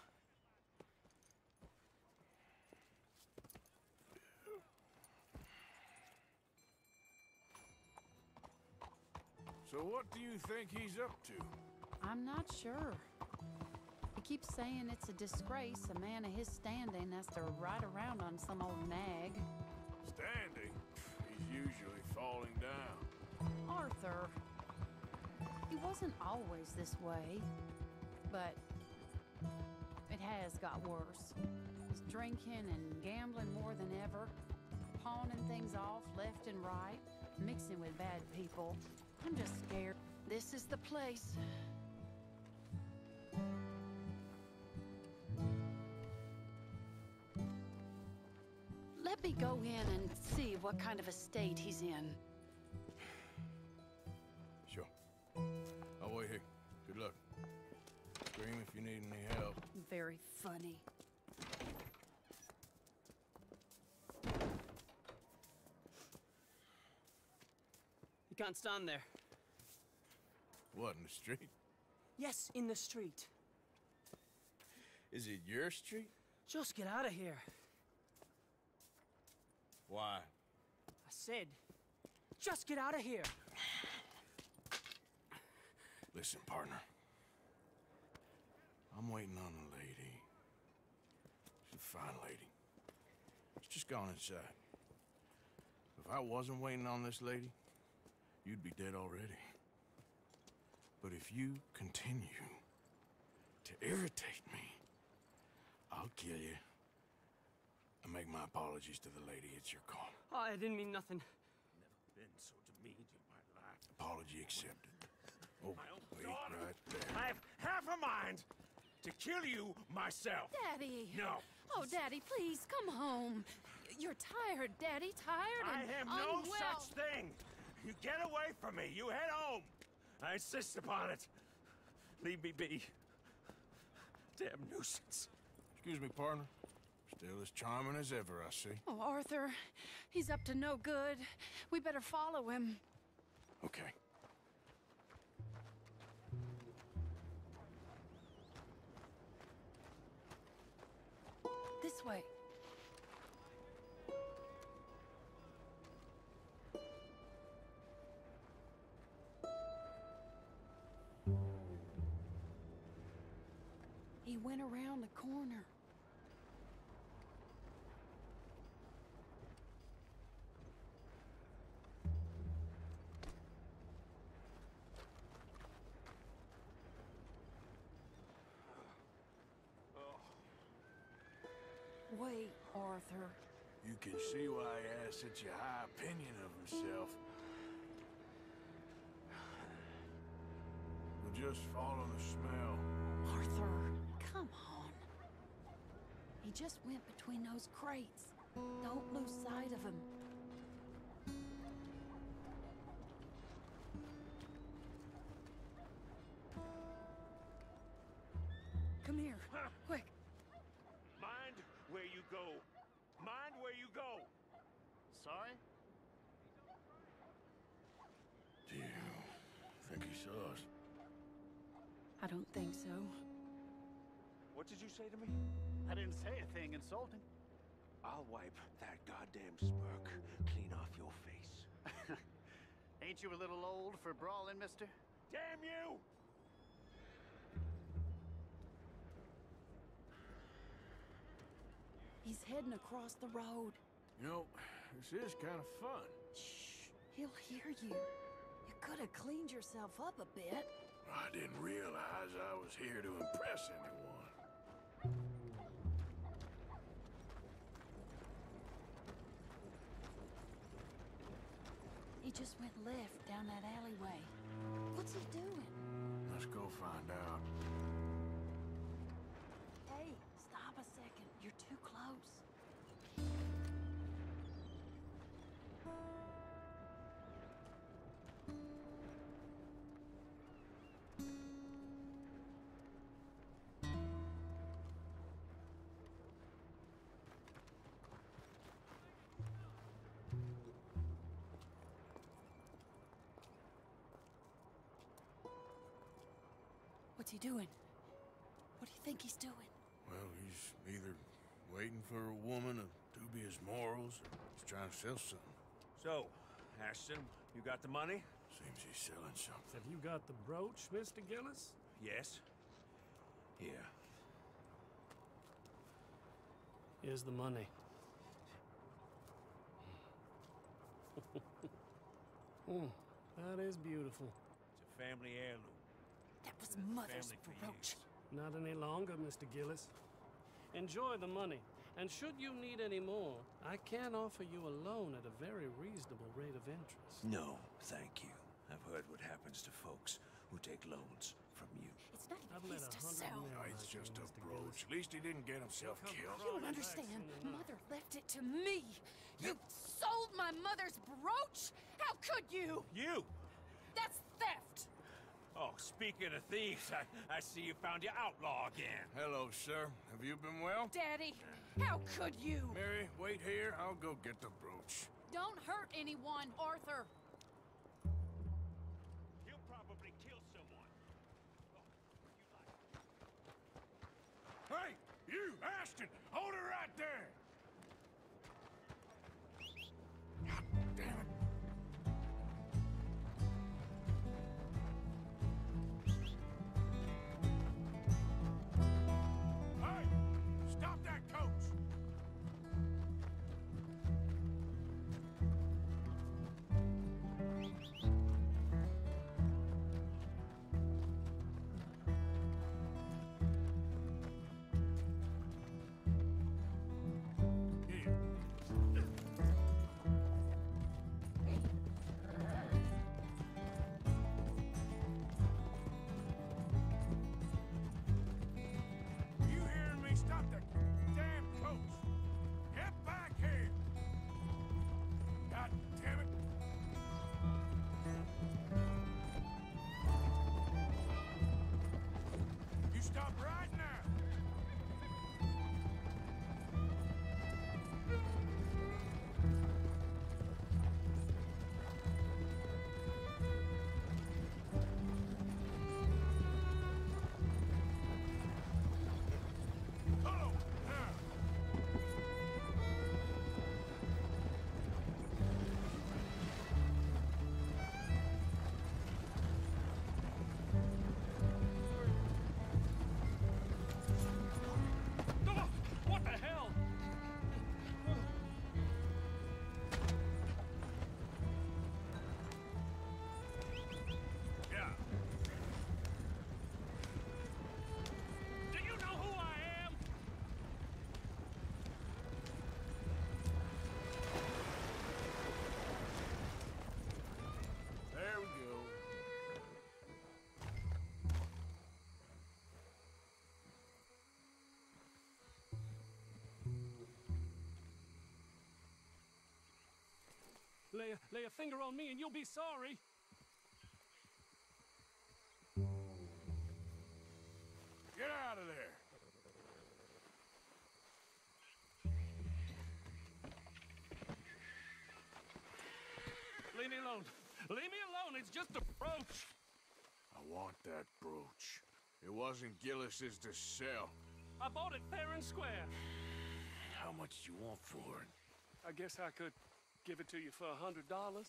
So what do you think he's up to? I'm not sure. He keeps saying it's a disgrace a man of his standing has to ride around on some old nag. Standing? He's usually falling down. Arthur. He wasn't always this way, but it has got worse. He's drinking and gambling more than ever, pawning things off left and right, mixing with bad people. I'm just scared. This is the place. Let me go in and see what kind of a state he's in. Sure. I'll wait here. Good luck. Scream if you need any help. Very funny. You can't stand there. What, in the street? Yes, in the street. Is it your street? Just get out of here. Why? I said, just get out of here. Listen, partner. I'm waiting on a lady. She's a fine lady. She's just gone inside. If I wasn't waiting on this lady, you'd be dead already. But if you continue to irritate me, I'll kill you. And make my apologies to the lady. It's your call. Oh, I didn't mean nothing. Never been so demeaned in my life. Apology accepted. Oh, wait, daughter. right there. I have half a mind to kill you myself. Daddy! No. Oh, Daddy, please, come home. You're tired, Daddy, tired I and have no unwell. such thing. You get away from me. You head home. I insist upon it. Leave me be. Damn nuisance. Excuse me, partner. Still as charming as ever, I see. Oh, Arthur, he's up to no good. We better follow him. Okay. This way. He went around the corner. Wait, Arthur. You can see why he has such a high opinion of himself. We'll just follow the smell. Arthur, come on. He just went between those crates. Don't lose sight of him. Come here, quick. Mind where you go. Mind where you go. Sorry? Do you think he saw us? I don't think so. What did you say to me? I didn't say a thing insulting. I'll wipe that goddamn smirk clean off your face. Ain't you a little old for brawling, mister? Damn you! He's heading across the road. You know, this is kind of fun. Shh, he'll hear you. You could have cleaned yourself up a bit. I didn't realize I was here to impress anyone. He just went left down that alleyway. What's he doing? Let's go find out. Hey, stop a second. You're too close. What's he doing? What do you think he's doing? Well, he's either waiting for a woman of dubious morals or he's trying to sell something. So, Ashton, you got the money? Seems he's selling something. Have you got the brooch, Mister Gillis? Yes. Here. Here's the money. mm, that is beautiful. It's a family heirloom. That was Mother's brooch. Not any longer, Mister Gillis. Enjoy the money. And should you need any more, I can offer you a loan at a very reasonable rate of interest. No, thank you. I've heard what happens to folks who take loans from you. It's not I've even met his a to hundred sell. men Oh, it's like just you, a Mister brooch. Gillis. At least he didn't get himself Come killed. You don't understand. Mother left it to me. You sold my mother's brooch? How could you? You! That's theft. Oh, speaking of thieves, I, I see you found your outlaw again. Hello, sir. Have you been well? Daddy, how could you? Mary, wait here. I'll go get the brooch. Don't hurt anyone, Arthur. He'll probably kill someone. Oh, Hey, you, Ashton! Hold her right there! God damn it. Hey! Stop that coach! lay a, lay a finger on me and you'll be sorry. Get out of there! Leave me alone. Leave me alone. It's just a brooch. I want that brooch. It wasn't Gillis's to sell. I bought it fair and square. How much do you want for it? I guess I could give it to you for a hundred dollars.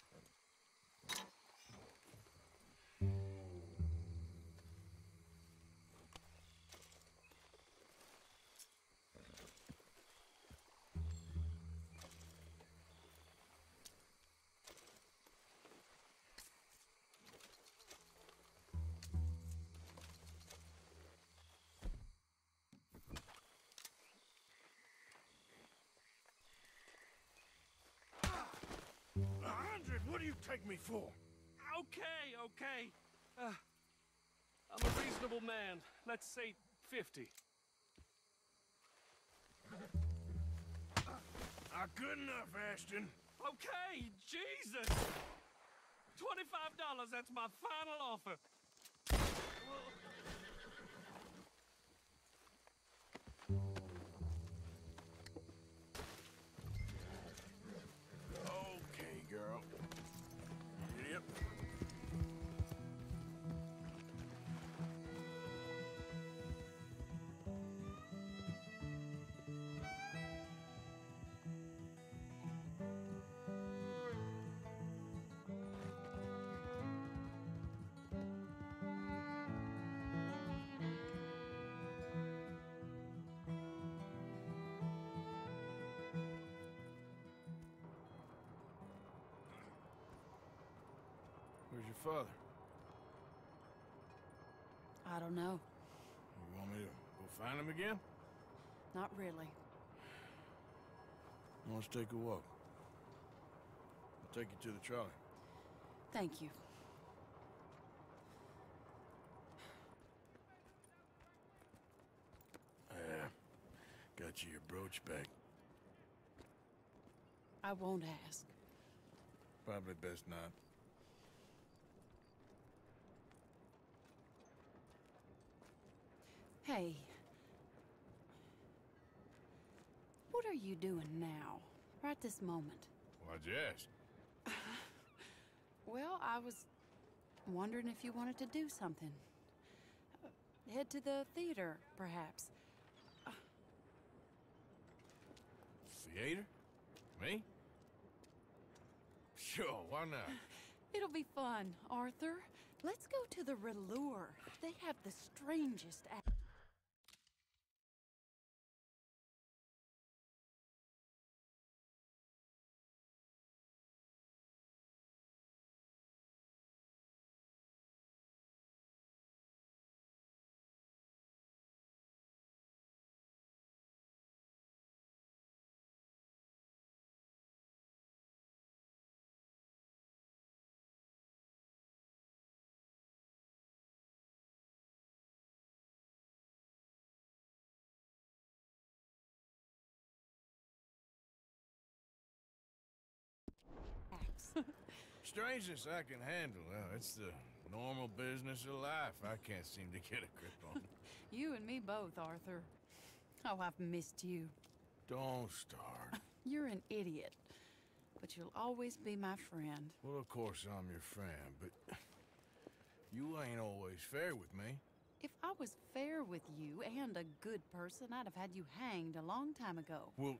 What do you take me for? Okay, okay. Uh, I'm a reasonable man. Let's say fifty. Not good enough, Ashton. Okay, Jesus! twenty-five dollars, that's my final offer. Okay, girl. Yep. Where's your father? I don't know. You want me to go find him again? Not really. Let's take a walk. I'll take you to the trolley. Thank you. Yeah. Got you your brooch back. I won't ask. Probably best not. Hey. What are you doing now? Right this moment? Why'd you ask? Well, I was wondering if you wanted to do something. Uh, head to the theater, perhaps. Uh, Theater? Me? Sure, why not? It'll be fun, Arthur. Let's go to the Relure. They have the strangest act. Strangest I can handle. Well, it's the normal business of life. I can't seem to get a grip on. You and me both, Arthur. Oh, I've missed you. Don't start. You're an idiot, but you'll always be my friend. Well, of course I'm your friend, but you ain't always fair with me. If I was fair with you and a good person, I'd have had you hanged a long time ago. Well,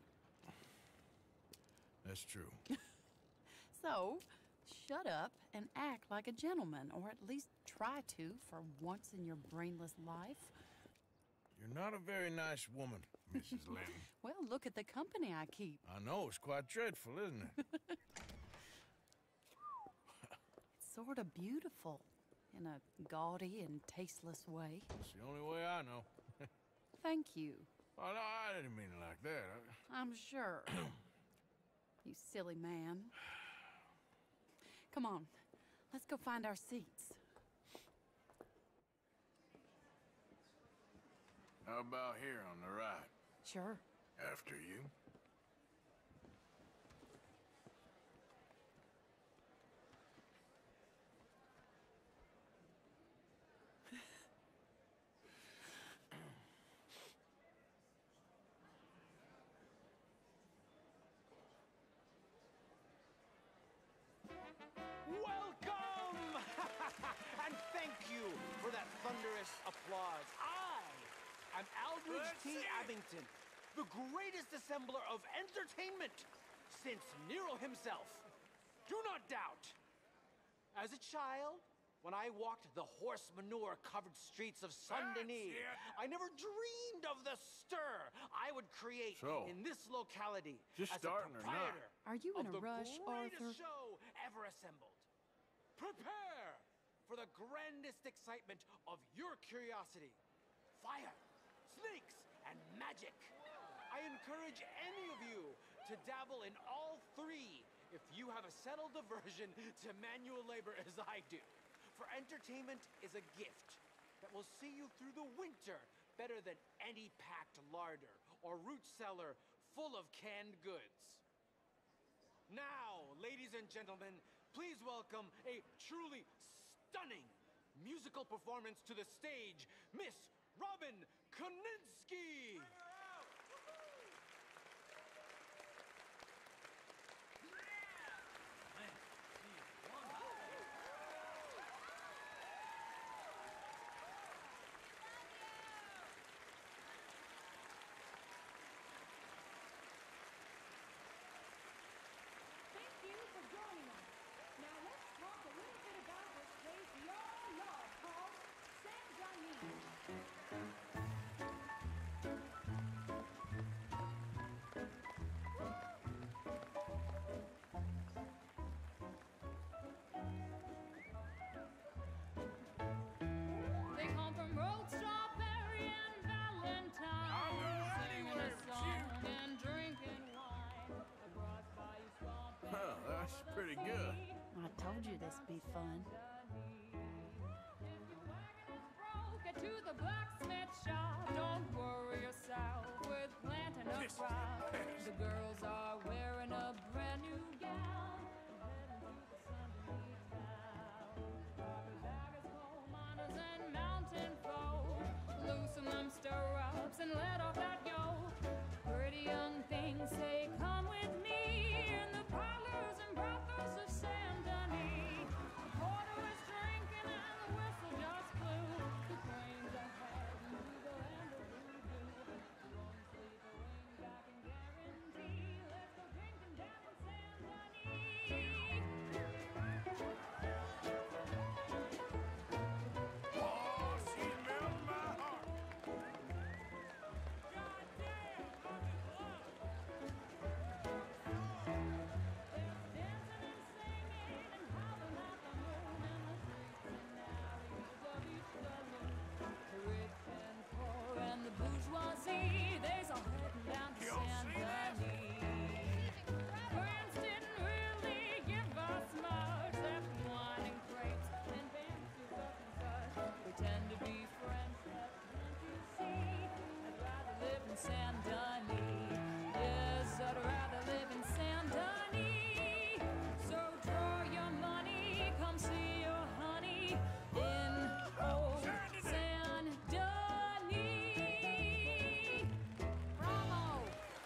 that's true. So, shut up and act like a gentleman, or at least try to for once in your brainless life. You're not a very nice woman, Missus Lynn. Well, look at the company I keep. I know, it's quite dreadful, isn't it? It's sort of beautiful, in a gaudy and tasteless way. It's the only way I know. Thank you. Oh, no, I didn't mean it like that. I... I'm sure. You silly man. Come on, let's go find our seats. How about here on the right? Sure. After you. thank you for that thunderous applause. I am Aldridge T. Abington, the greatest assembler of entertainment since Nero himself. Do not doubt. As a child, when I walked the horse manure-covered streets of Saint-Denis, I never dreamed of the stir I would create So, in this locality just as starting a or not? proprietor Are you in of a the rush, greatest Arthur? show ever assembled. Prepare for the grandest excitement of your curiosity. Fire, snakes, and magic. I encourage any of you to dabble in all three if you have a settled aversion to manual labor as I do. For entertainment is a gift that will see you through the winter better than any packed larder or root cellar full of canned goods. Now, ladies and gentlemen, please welcome a truly stunning musical performance to the stage, Miss Robin Koninsky! Thank you for joining us. Now let's talk a little bit about this place we all love called Saint-Denis. They come from Road Strawberry and Valentine. I'll go Singing anywhere a with song you. and drinking wine. Across Bayou Swamp and Huh, that's over the pretty sea. good. I told you this'd be fun. If your wagon is broke, get to the blacksmith shop. Don't worry yourself with planting a crop. The girls are wearing a brand new gown. Heading to the Saint-Denis town. Carpetbaggers, coal miners, and mountain folk. Loosen them stirrups and let off that yoke. Pretty young things say, come with me in the parlors and brothels of Saint-Denis. The porter is drinking and the whistle just blew. The trains are heading to the land of voodoo. One sleeper ain't got can guarantee. Let's go drinking down in Saint-Denis. Oh, she's melting my heart. And the bourgeoisie, they's all heading down to Saint-Denis. France didn't really give us much, except wine and grapes and fancy stuff and such. Pretend to be French, but can't you see? I'd rather live in Saint-Denis. Yes, I'd rather live in Saint-Denis. So draw your money, come see your honey in old Saint-Denis. Bravo!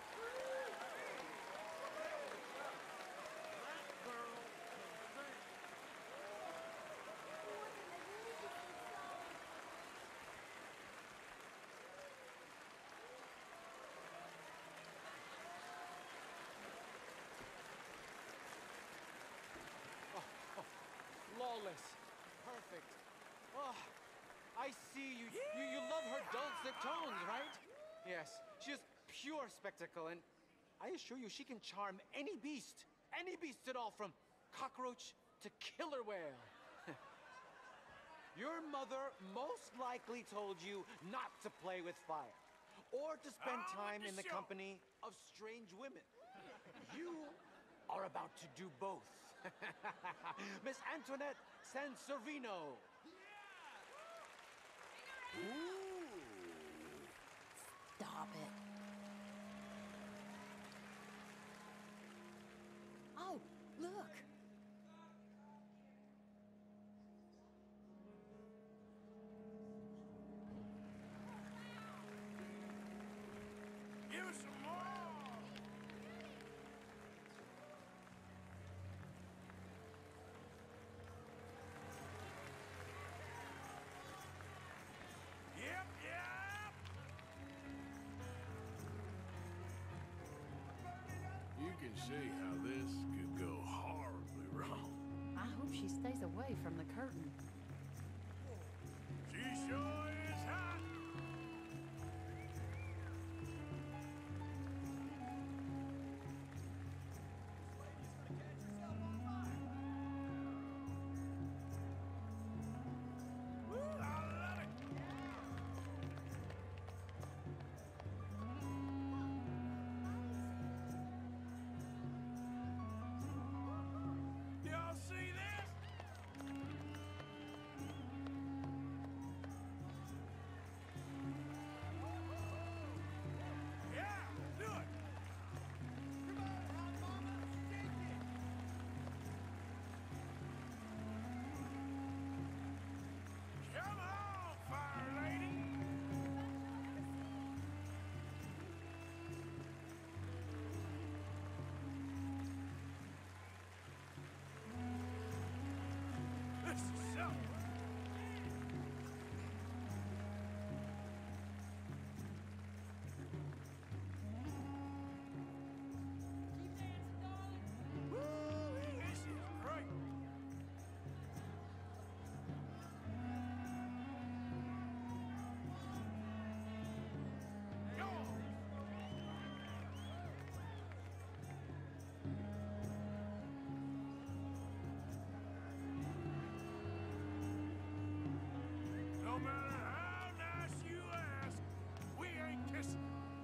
Flawless. Perfect. Oh, I see you, you. You love her dulcet tones, right? Yes. She is pure spectacle, and I assure you she can charm any beast. Any beast at all, from cockroach to killer whale. Your mother most likely told you not to play with fire, or to spend On with time the in the show. company of strange women. You are about to do both. Miss Antoinette Sansorvino. Stop it. Oh, look. Give us some more. can see how this could go horribly wrong. I hope she stays away from the curtain. She sure is hot! Y'all see this? Yeah, do it. Come on, fire lady. This is something. Woo-wee, this is great. Go on. No matter how nice you ask, we ain't kissing.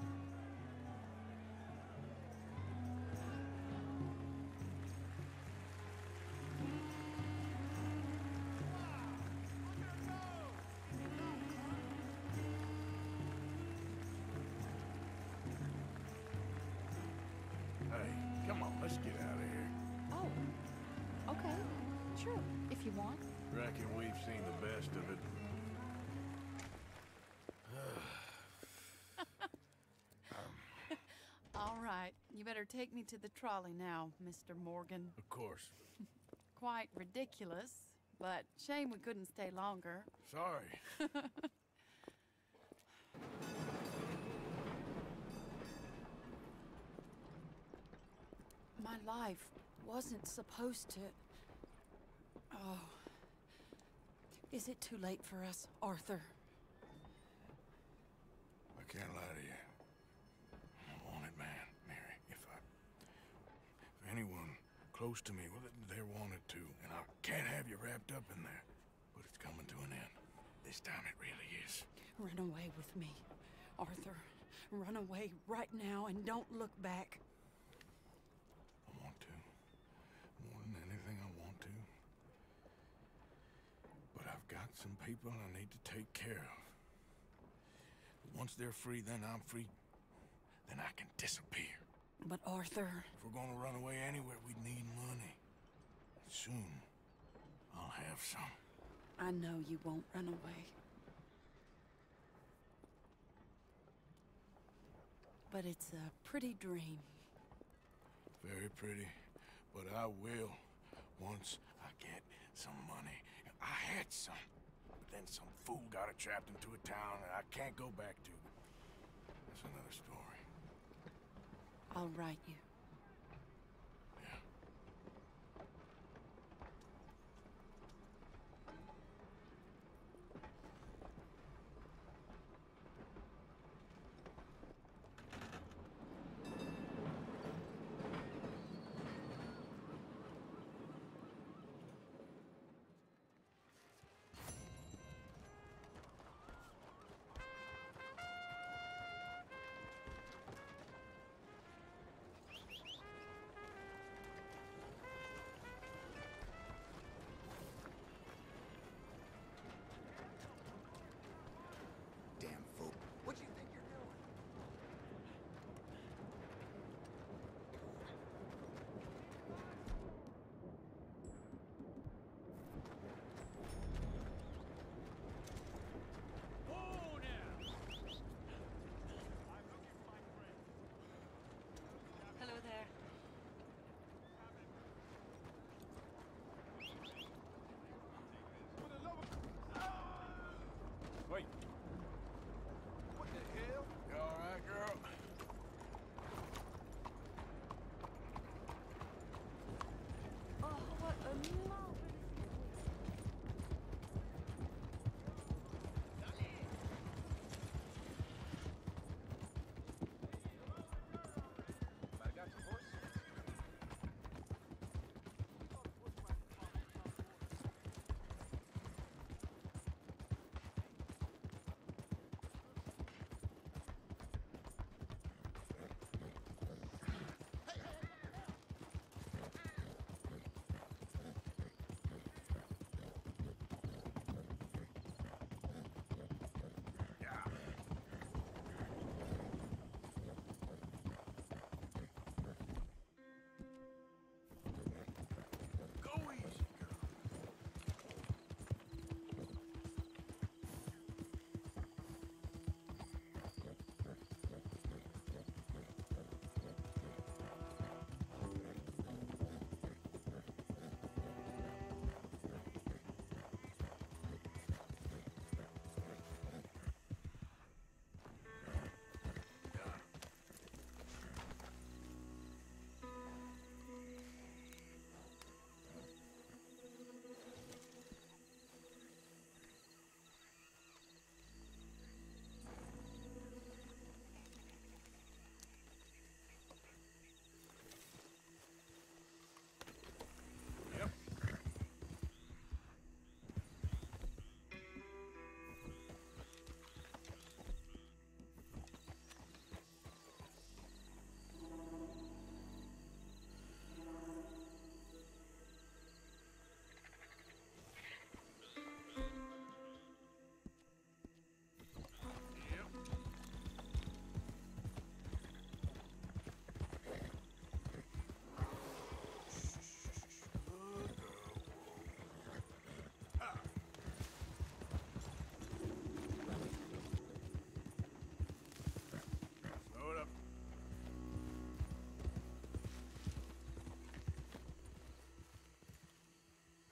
Hey, come on, let's get out of here. Oh, okay. Sure, if you want. Reckon we've seen the best of it. All right, you better take me to the trolley now, Mister Morgan. Of course. Quite ridiculous, but shame we couldn't stay longer. Sorry. My life wasn't supposed to... Oh. Is it too late for us, Arthur? I can't lie to you. I'm a wanted man, Mary. If I... If anyone close to me, well, they're wanted too. And I can't have you wrapped up in there. But it's coming to an end. This time it really is. Run away with me, Arthur. Run away right now and don't look back. I want to. More than anything, I want to. But I've got some people I need to take care of. Once they're free, then I'm free. Then I can disappear. But Arthur... If we're gonna run away anywhere, we need money. Soon, I'll have some. I know you won't run away. But it's a pretty dream. Very pretty. But I will once I get some money. I had some. But then some fool got it trapped into a town that I can't go back to. That's another story. I'll write you.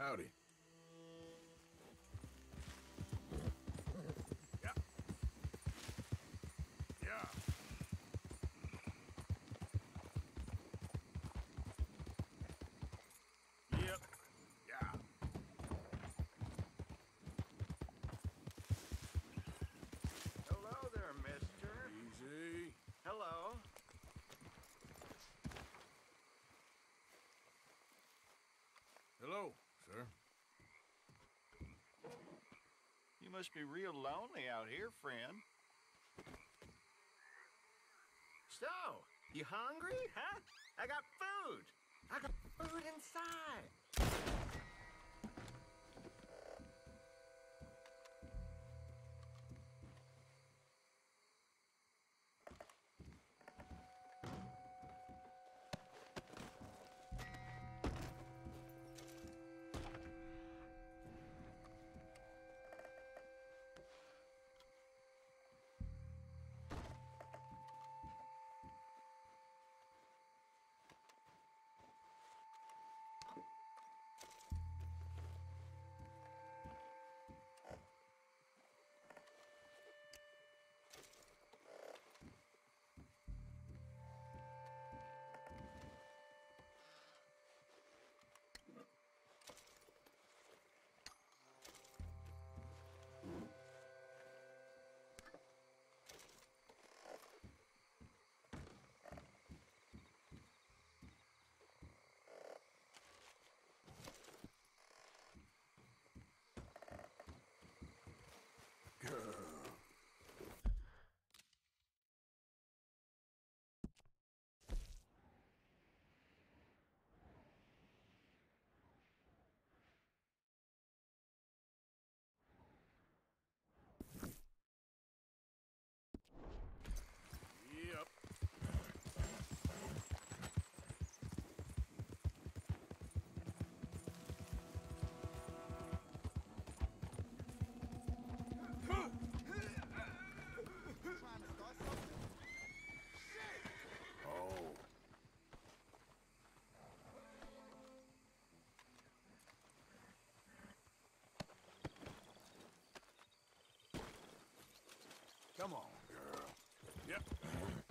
Howdy. Yeah. Yeah. Yep. Yeah. Hello there, mister. Easy. Hello. Hello, sir. You must be real lonely out here, friend. So, you hungry, huh? I got food. I got food inside. Yep. Oh. Come on, girl. Yep.